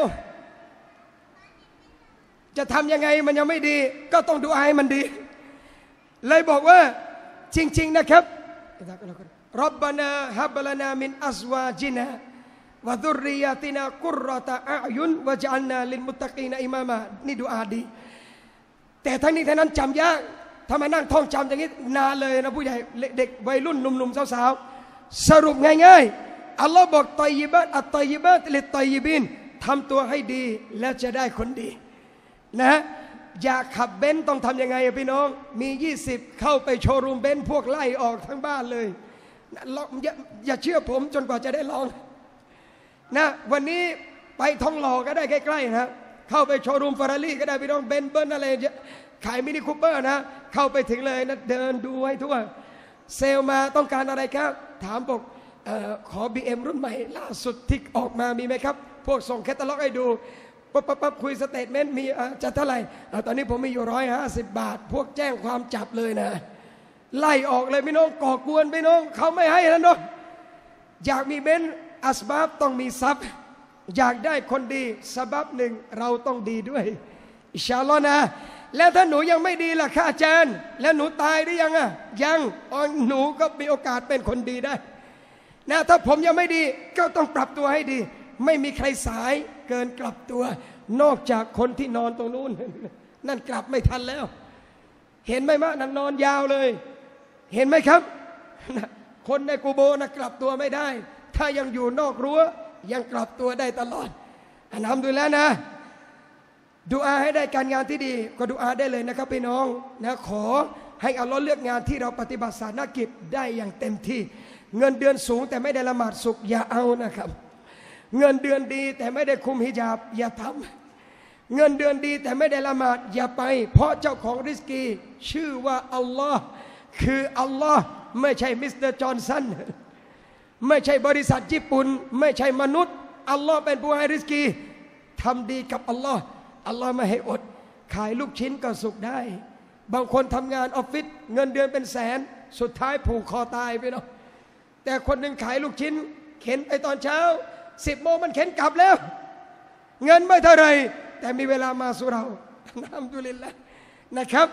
จะทำยังไงมันยังไม่ดีก็ต้องดุอาให้มันดีเลยบอกว่าจริงๆนะครับร็อบบานาฮับลานามินอัซวาจินาวะซุรริยาตินากุรเราะตะอะยุนวะญะอัลนาลิลมุตตะกีนอิมามะนี่ดุอาดีแต่ทั้งนี้ทั้งนั้นจำยากถ้ามานั่งท่องจำอย่างนี้นานเลยนะผู้ใหญ่เด็กวัยรุ่นหนุ่มๆสาวๆสรุปง่ายๆอัลลอฮ์บอกตอยยิบะตอัตตอยยิบะลิตตอยยิบินทำตัวให้ดีแล้วจะได้คนดีนะอยากขับเบนซ์ต้องทำยังไงพี่น้องมี20เข้าไปโชว์รูมเบนซ์พวกไล่ออกทั้งบ้านเลยอย่าเชื่อผมจนกว่าจะได้ลองนะวันนี้ไปทองหล่อก็ได้ใกล้ๆนะเข้าไปโชว์รูมเฟอร์รารี่ก็ได้พี่น้องเบนซ์เบิ้ลอะไรขายมินิคูเปอร์นะเข้าไปถึงเลยนะเดินดูให้ทั่วเซลมาต้องการอะไรครับถามบอกขอ BM รุ่นใหม่ล่าสุดที่ออกมามีไหมครับพวกส่งแคตตาล็อกให้ดูปั๊บคุยสเตทเมนต์มีจะเท่าไหร่ตอนนี้ผมมีอยู่150 บาทพวกแจ้งความจับเลยนะไล่ออกเลยพี่น้องก่อกวนพี่น้องเขาไม่ให้แล้วเนาะอยากมีเบนซ์อัสบับต้องมีทรัพย์อยากได้คนดีสบับหนึ่งเราต้องดีด้วยอินชาอัลลอฮ์นะแล้วถ้าหนูยังไม่ดีล่ะค่ะอาจารย์แล้วหนูตายหรือยังอ่ะยังหนูก็มีโอกาสเป็นคนดีได้นะถ้าผมยังไม่ดีก็ต้องปรับตัวให้ดีไม่มีใครสายเกินกลับตัวนอกจากคนที่นอนตรงนู้นนั่นกลับไม่ทันแล้วเห็นไหมมะนั่นนอนยาวเลยเห็นไหมครับคนในกูโบนะกลับตัวไม่ได้ถ้ายังอยู่นอกรั้วยังกลับตัวได้ตลอดอัลฮัมดุลิลละห์นะดุอาให้ได้การงานที่ดีก็ดุอาได้เลยนะครับพี่น้องนะขอให้อัลลอฮ์เลือกงานที่เราปฏิบัติศาสนกิจได้อย่างเต็มที่เงินเดือนสูงแต่ไม่ได้ละหมาดสุกอย่าเอานะครับเงินเดือนดีแต่ไม่ได้คุมฮิญาบอย่าทำเงินเดือนดีแต่ไม่ได้ละหมาดอย่าไปเพราะเจ้าของริสกีชื่อว่าอัลลอฮ์คืออัลลอฮ์ไม่ใช่มิสเตอร์จอห์นสันไม่ใช่บริษัทญี่ปุ่นไม่ใช่มนุษย์อัลลอฮ์เป็นผู้ให้ริสกีทำดีกับอัลลอฮ์อัลลอฮ์ไม่ให้อดขายลูกชิ้นก็สุขได้บางคนทำงานออฟฟิศเงินเดือนเป็นแสนสุดท้ายผูกคอตายไปเนาะแต่คนหนึ่งขายลูกชิ้นเข็นไปตอนเช้า10 โมงมันเข็นกลับแล้วเงินไม่เท่าไรแต่มีเวลามาสู่เราอัลฮัมดุลิลละห์นะครับ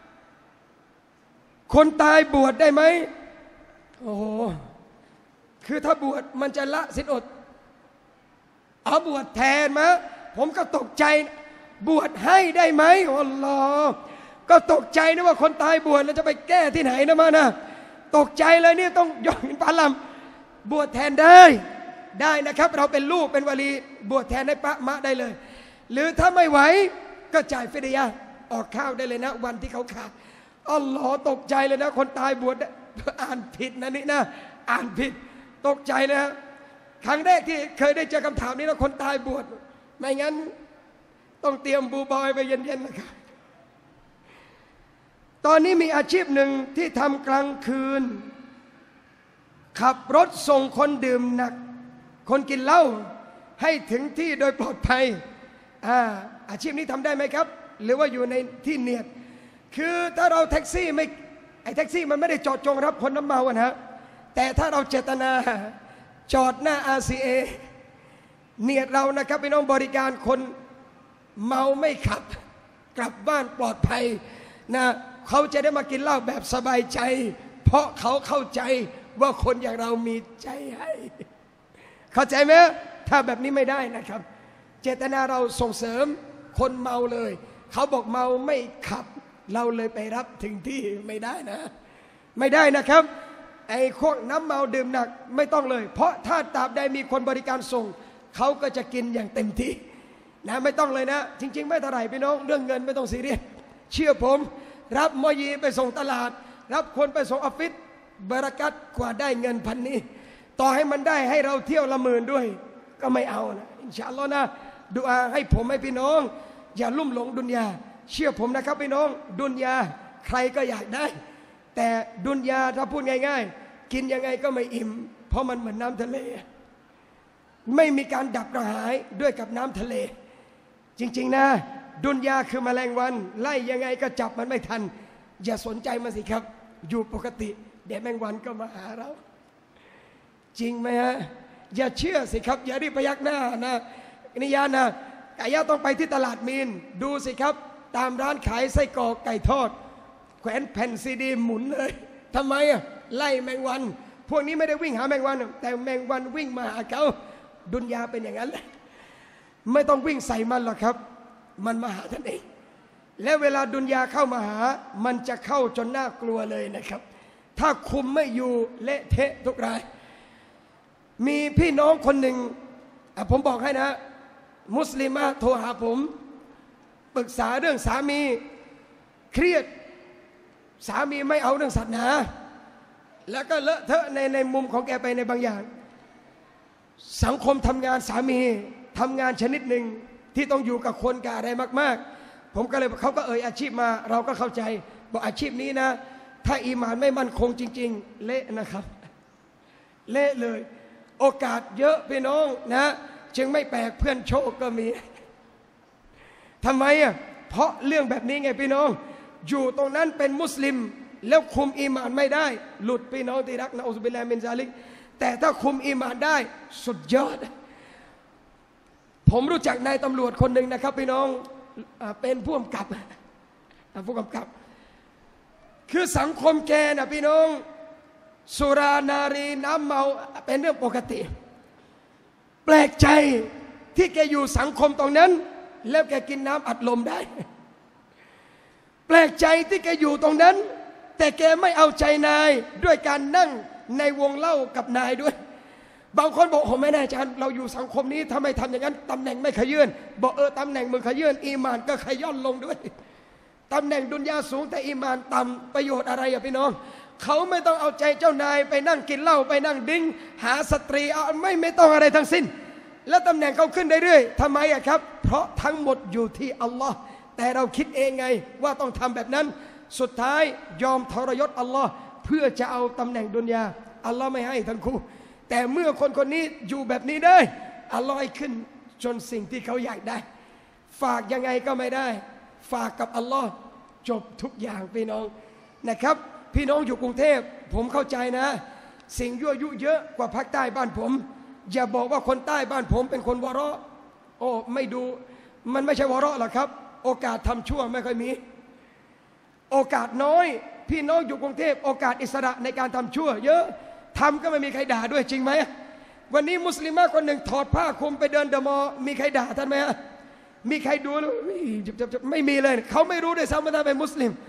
คนตายบวชได้ไหมโอ้คือถ้าบวชมันจะละศีลอดเอาบวชแทนมาผมก็ตกใจบวชให้ได้ไหมอัลลอฮ์ก็ตกใจนะว่าคนตายบวชแล้วจะไปแก้ที่ไหนนะมานะตกใจเลยนี่ต้องยกปาลัมบวชแทนได้นะครับ เราเป็นลูกเป็นวลีบวชแทนให้ปะมะได้เลย หรือถ้าไม่ไหวก็จ่ายฟิดยะห์ออกข้าวได้เลยนะวันที่เขาขาดอัลลอฮ์ตกใจเลยนะคนตายบวชอ่านผิดนะนี่นะอ่านผิดตกใจนะครั้งแรกที่เคยได้เจอคำถามนี้แล้วคนตายบวชไม่งั้นต้องเตรียมบูบอยไปเย็นๆนะครับตอนนี้มีอาชีพหนึ่งที่ทำกลางคืนขับรถส่งคนดื่มหนักคนกินเหล้าให้ถึงที่โดยปลอดภัยอาชีพนี้ทำได้ไหมครับหรือว่าอยู่ในที่เนียดคือถ้าเราแท็กซี่ไม่แท็กซี่มันไม่ได้จอดจงรับคนน้ำเมานะฮะแต่ถ้าเราเจตนาจอดหน้า RCA เนียดเรานะครับพี่น้องบริการคนเมาไม่ขับกลับบ้านปลอดภัยนะเขาจะได้มากินเหล้าแบบสบายใจเพราะเขาเข้าใจว่าคนอย่างเรามีใจให้เข้าใจไหมถ้าแบบนี้ไม่ได้นะครับเจตนาเราส่งเสริมคนเมาเลยเขาบอกเมาไม่ขับเราเลยไปรับถึงที่ไม่ได้นะไม่ได้นะครับไอ้พวกน้ำเมาดื่มหนักไม่ต้องเลยเพราะถ้าตราบใดมีคนบริการส่งเขาก็จะกินอย่างเต็มที่นะไม่ต้องเลยนะจริงๆไม่เท่าไหร่พี่น้องเรื่องเงินไม่ต้องซีเรียสเชื่อผมรับมอยีไปส่งตลาดรับคนไปส่งออฟฟิศบารักัตกว่าได้เงินพันนี้ต่อให้มันได้ให้เราเที่ยวละหมื่นด้วยก็ไม่เอานะอินชาอัลลอฮ์นะดุอาให้ผมให้พี่น้องอย่าลุ่มหลงดุนยาเชื่อผมนะครับพี่น้องดุนยาใครก็อยากได้แต่ดุนยาถ้าพูดง่ายๆกินยังไงก็ไม่อิ่มเพราะมันเหมือนน้ำทะเลไม่มีการดับกระหายด้วยกับน้ำทะเลจริงๆนะดุนยาคือแมลงวันไล่ยังไงก็จับมันไม่ทันอย่าสนใจมันสิครับอยู่ปกติเดี๋ยวแมงวันก็มาหาเราจริงไหมฮะอย่าเชื่อสิครับอย่ารีบพยักหน้านะนิยานะไก่ย่างต้องไปที่ตลาดมีนดูสิครับตามร้านขายไส้กรอกไก่ทอดแขวนแผ่นซีดีหมุนเลยทำไมไล่แมงวันพวกนี้ไม่ได้วิ่งหาแมงวันแต่แมงวันวิ่งมาหาเขาดุนยาเป็นอย่างนั้นไม่ต้องวิ่งใส่มันหรอกครับมันมาหาท่านเองและเวลาดุนยาเข้ามาหามันจะเข้าจนน่ากลัวเลยนะครับถ้าคุมไม่อยู่เละเทะทุกรายมีพี่น้องคนหนึ่งผมบอกให้นะมุสลิมะโทรหาผมปรึกษาเรื่องสามีเครียดสามีไม่เอาเรื่องศาสนาแล้วก็เลอะเทอะในมุมของแกไปในบางอย่างสังคมทำงานสามีทำงานชนิดหนึ่งที่ต้องอยู่กับคนกับอะไรมากๆผมก็เลยเขาก็อาชีพมาเราก็เข้าใจบอกอาชีพนี้นะถ้าอีหม่านไม่มั่นคงจริงๆเละนะครับเละเลยโอกาสเยอะพี่น้องนะจึงไม่แปลกเพื่อนโชคก็มีทำไมเพราะเรื่องแบบนี้ไงพี่น้องอยู่ตรงนั้นเป็นมุสลิมแล้วคุมอีหม่านไม่ได้หลุดพี่น้องที่รักนะอุซบิลลาฮิมินซาลิกแต่ถ้าคุมอีหม่านได้สุดยอดผมรู้จักนายตำรวจคนหนึ่งนะครับพี่น้องเป็นผู้กำกับคือสังคมแกนะพี่น้องสุรานารีน้ำเมาเป็นเรื่องปกติแปลกใจที่แกอยู่สังคมตรงนั้นแล้วแกกินน้ำอัดลมได้แปลกใจที่แกอยู่ตรงนั้นแต่แกไม่เอาใจนายด้วยการนั่งในวงเล่ากับนายด้วยบางคนบอกโอ้ไม่แน่ใจเราอยู่สังคมนี้ทำไมทำอย่างนั้นตำแหน่งไม่ขยื่นบอกตำแหน่งมึงขยื่นอีหม่านก็ขย่อนลงด้วยตำแหน่งดุนยาสูงแต่อีหม่านต่ำประโยชน์อะไรพี่น้องเขาไม่ต้องเอาใจเจ้านายไปนั่งกินเหล้าไปนั่งดิ้งหาสตรีไม่ต้องอะไรทั้งสิ้นและตำแหน่งเขาขึ้นเรื่อยๆทำไมครับเพราะทั้งหมดอยู่ที่อัลลอฮ์แต่เราคิดเองไงว่าต้องทำแบบนั้นสุดท้ายยอมทรยศอัลลอฮ์เพื่อจะเอาตำแหน่งดุนยาอัลลอฮ์ไม่ให้ทั้งคู่แต่เมื่อคนนี้อยู่แบบนี้ได้อัลลอฮ์ให้ขึ้นจนสิ่งที่เขาอยากได้ฝากยังไงก็ไม่ได้ฝากกับอัลลอฮ์จบทุกอย่างพี่น้องนะครับพี่น้องอยู่กรุงเทพผมเข้าใจนะสิ่งยั่วยุเยอะกว่าภาคใต้บ้านผมอย่าบอกว่าคนใต้บ้านผมเป็นคนวะเราะโอ้ไม่ดูมันไม่ใช่วะเราะหรอกครับโอกาสทำชั่วไม่ค่อยมีโอกาสน้อยพี่น้องอยู่กรุงเทพโอกาสอิสระในการทำชั่วเยอะทำก็ไม่มีใครด่าด้วยจริงไหมวันนี้มุสลิมะคนหนึ่งถอดผ้าคลุมไปเดินเดอะมอลล์มีใครด่าท่านไหมมีใครดูไม่มีเลยเขาไม่รู้ด้วยซ้ำว่าท่านเป็นมุสลิม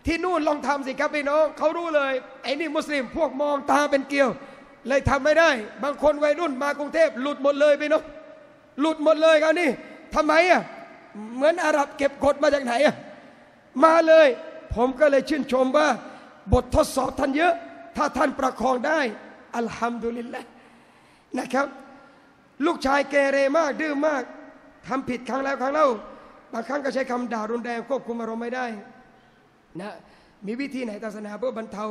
ที่นู่นลองทำสิครับพี่น้องเขารู้เลยไอ้นี่มุสลิมพวกมองตาเป็นเกลียวเลยทำไม่ได้บางคนวัยรุ่นมากรุงเทพหลุดหมดเลยพี่น้องหลุดหมดเลยครับนี่ทำไมอ่ะเหมือนอาหรับเก็บกฎมาจากไหนอ่ะมาเลยผมก็เลยชื่นชมว่าบททดสอบท่านเยอะถ้าท่านประคองได้อัลฮัมดุลิลละห์นะครับลูกชายเกเรมากดื้อมากทำผิดครั้งแล้วครั้งเล่าบางครั้งก็ใช้คำด่ารุนแรงควบคุมอารมณ์ไม่ได้นะมีวิธีไหนศาสนาเพื่อบรรเทา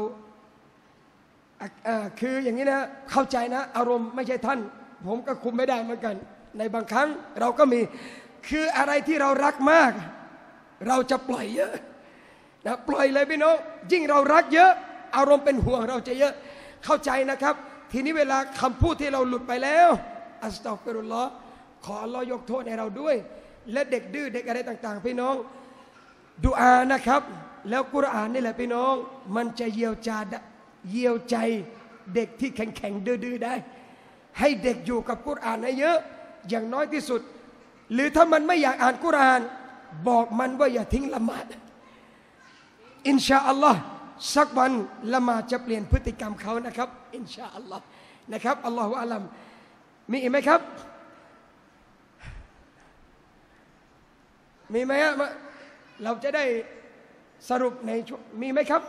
คืออย่างนี้นะเข้าใจนะอารมณ์ไม่ใช่ท่านผมก็คุมไม่ได้เหมือนกันในบางครั้งเราก็มีคืออะไรที่เรารักมากเราจะปล่อยเยอะนะปล่อยเลยพี่น้องยิ่งเรารักเยอะอารมณ์เป็นห่วงเราจะเยอะเข้าใจนะครับทีนี้เวลาคำพูดที่เราหลุดไปแล้วอัสตัฆฟิรุลลอฮ์ขออัลลอฮ์ยกโทษให้เราด้วยและเด็กดื้อเด็กอะไรต่างๆพี่น้องดุอานะครับแล้วกุรอานนี่แหละพี่น้องมันจะเยียวใจเด็กที่แข็งๆดื้อๆได้ให้เด็กอยู่กับกุรอานให้เยอะอย่างน้อยที่สุดหรือถ้ามันไม่อยากอ่านกุรอานบอกมันว่าอย่าทิ้งละหมาดอินชาอัลลอฮ์สักวันละหมาดจะเปลี่ยนพฤติกรรมเขานะครับอินชาอัลลอฮ์นะครับอัลลอฮฺอาลัมมีอีกไหมครับมีไหมฮะเราจะได้สรุปในช่วงมีไหมครับ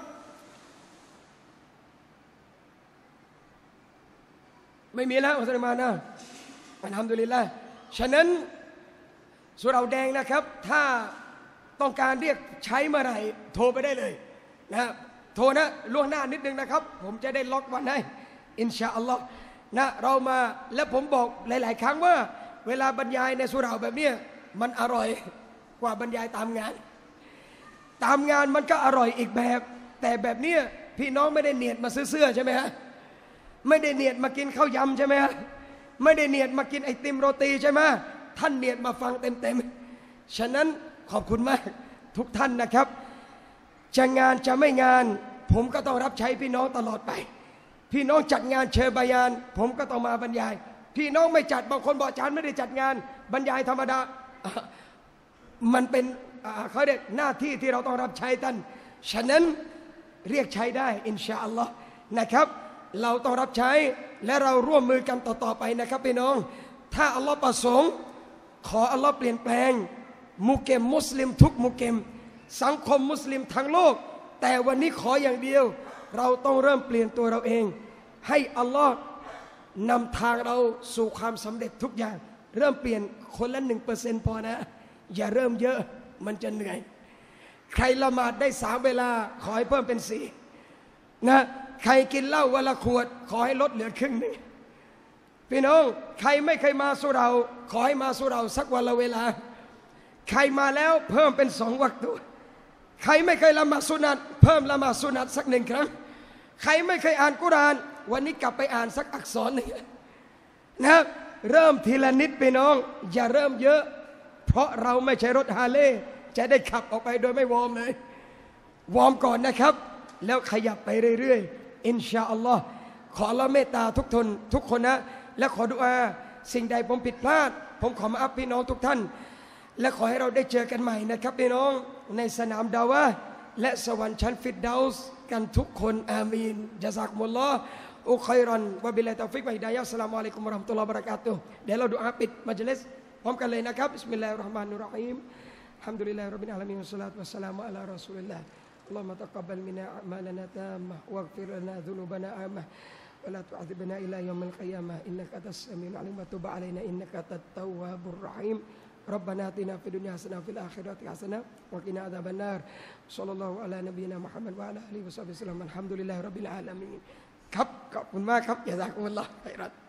ไม่มีแล้วอัสลามานะอัลฮัมดุลิลละห์ฉะนั้นสุเราะห์แดงนะครับถ้าต้องการเรียกใช้เมื่อไหร่โทรไปได้เลยนะโทรนะล่วงหน้านิดนึงนะครับผมจะได้ล็อกวันให้อินชาอัลลอฮ์นะเรามาและผมบอกหลายๆครั้งว่าเวลาบรรยายในสุเราะห์แบบนี้มันอร่อยกว่าบรรยายตามงานมันก็อร่อยอีกแบบแต่แบบนี้พี่น้องไม่ได้เนียดมาซื้อเสื้อใช่ไหมฮะไม่ได้เนียดมากินข้าวยำใช่ไหมฮะไม่ได้เนียดมากินไอติมโรตีใช่ไหมท่านเนียดมาฟังเต็มฉะนั้นขอบคุณมากทุกท่านนะครับจะงานจะไม่งานผมก็ต้องรับใช้พี่น้องตลอดไปพี่น้องจัดงานเชิญบายานผมก็ต้องมาบรรยายพี่น้องไม่จัดบางคนบอกอาจารย์ไม่ได้จัดงานบรรยายธรรมดามันเป็นเขาเรียกหน้าที่ที่เราต้องรับใช้ท่านฉะนั้นเรียกใช้ได้อินชาอัลลอฮ์นะครับเราต้องรับใช้และเราร่วมมือกันต่อไปนะครับพี่น้องถ้าอัลลอฮ์ประสงค์ขออัลลอฮ์เปลี่ยนแปลงมุเกมมุสลิมทุกมุเกมสังคมมุสลิมทั้งโลกแต่วันนี้ขออย่างเดียวเราต้องเริ่มเปลี่ยนตัวเราเองให้อัลลอฮ์นำทางเราสู่ความสำเร็จทุกอย่างเริ่มเปลี่ยนคนละ 1% พอนะอย่าเริ่มเยอะมันจะเหนื่อยใครละหมาดได้3 เวลาขอให้เพิ่มเป็น4นะใครกินเหล้าวันละขวดขอให้ลดเหลือครึ่งนึงพี่น้องใครไม่เคยมาสุเราขอให้มาสุเราสักวันละเวลาใครมาแล้วเพิ่มเป็น2 วักตุใครไม่เคยละหมาดสุนัตเพิ่มละหมาดสุนัตสัก1 ครั้งใครไม่เคยอ่านกุรอานวันนี้กลับไปอ่านสักอักษรหนึ่งนะเริ่มทีละนิดพี่น้องอย่าเริ่มเยอะเพราะเราไม่ใช่รถฮาร์เลย์จะได้ขับออกไปโดยไม่วอร์มเลยวอร์มก่อนนะครับแล้วขยับไปเรื่อยๆอินชาอัลลอฮ์ขออัลลอฮ์เมตตาทุกคนนะและขอดุอาสิ่งใดผมผิดพลาดผมขอมาอัพพี่น้องทุกท่านและขอให้เราได้เจอกันใหม่นะครับพี่น้องในสนามดาวะและสวรรค์ชั้นฟิรเดาส์กันทุกคนอามีนญะซากุมุลลอฮ์อุคัยรอนวะบิลลาฮิตอฟิกวะฮิดายะฮ์อัสสลามุอะลัยกุมวะเราะห์มะตุลลอฮ์วะบะเราะกาตุฮ์เดี๋ยวเราดุอาปิดมัจลิสพร้อมกันเลยนะครับบิสมิลลาฮิรเราะห์มานิรเราะฮีมอัลฮัมดุลิลลาฮิร็อบบิลอาละมีนวัสศอลาตุวัสสลามุอะลา รอซูลิลลาฮ์اللهم تقبل منا أعمالنا تامة واغفر لنا ذنوبنا عامة ولا تعذبنا إلى يوم القيامة إنك أنت السميع العليم وتب علينا إنك أنت التواب الرحيم ربنا آتنا في الدنيا حسنة وفي الآخرة حسنة وقنا عذاب النار صلى الله على نبينا محمد وعلى آله وصحبه وسلم الحمد لله رب العالمين ครับขอบคุณมากครับอย่าซากุมุลลอฮ์ไครัต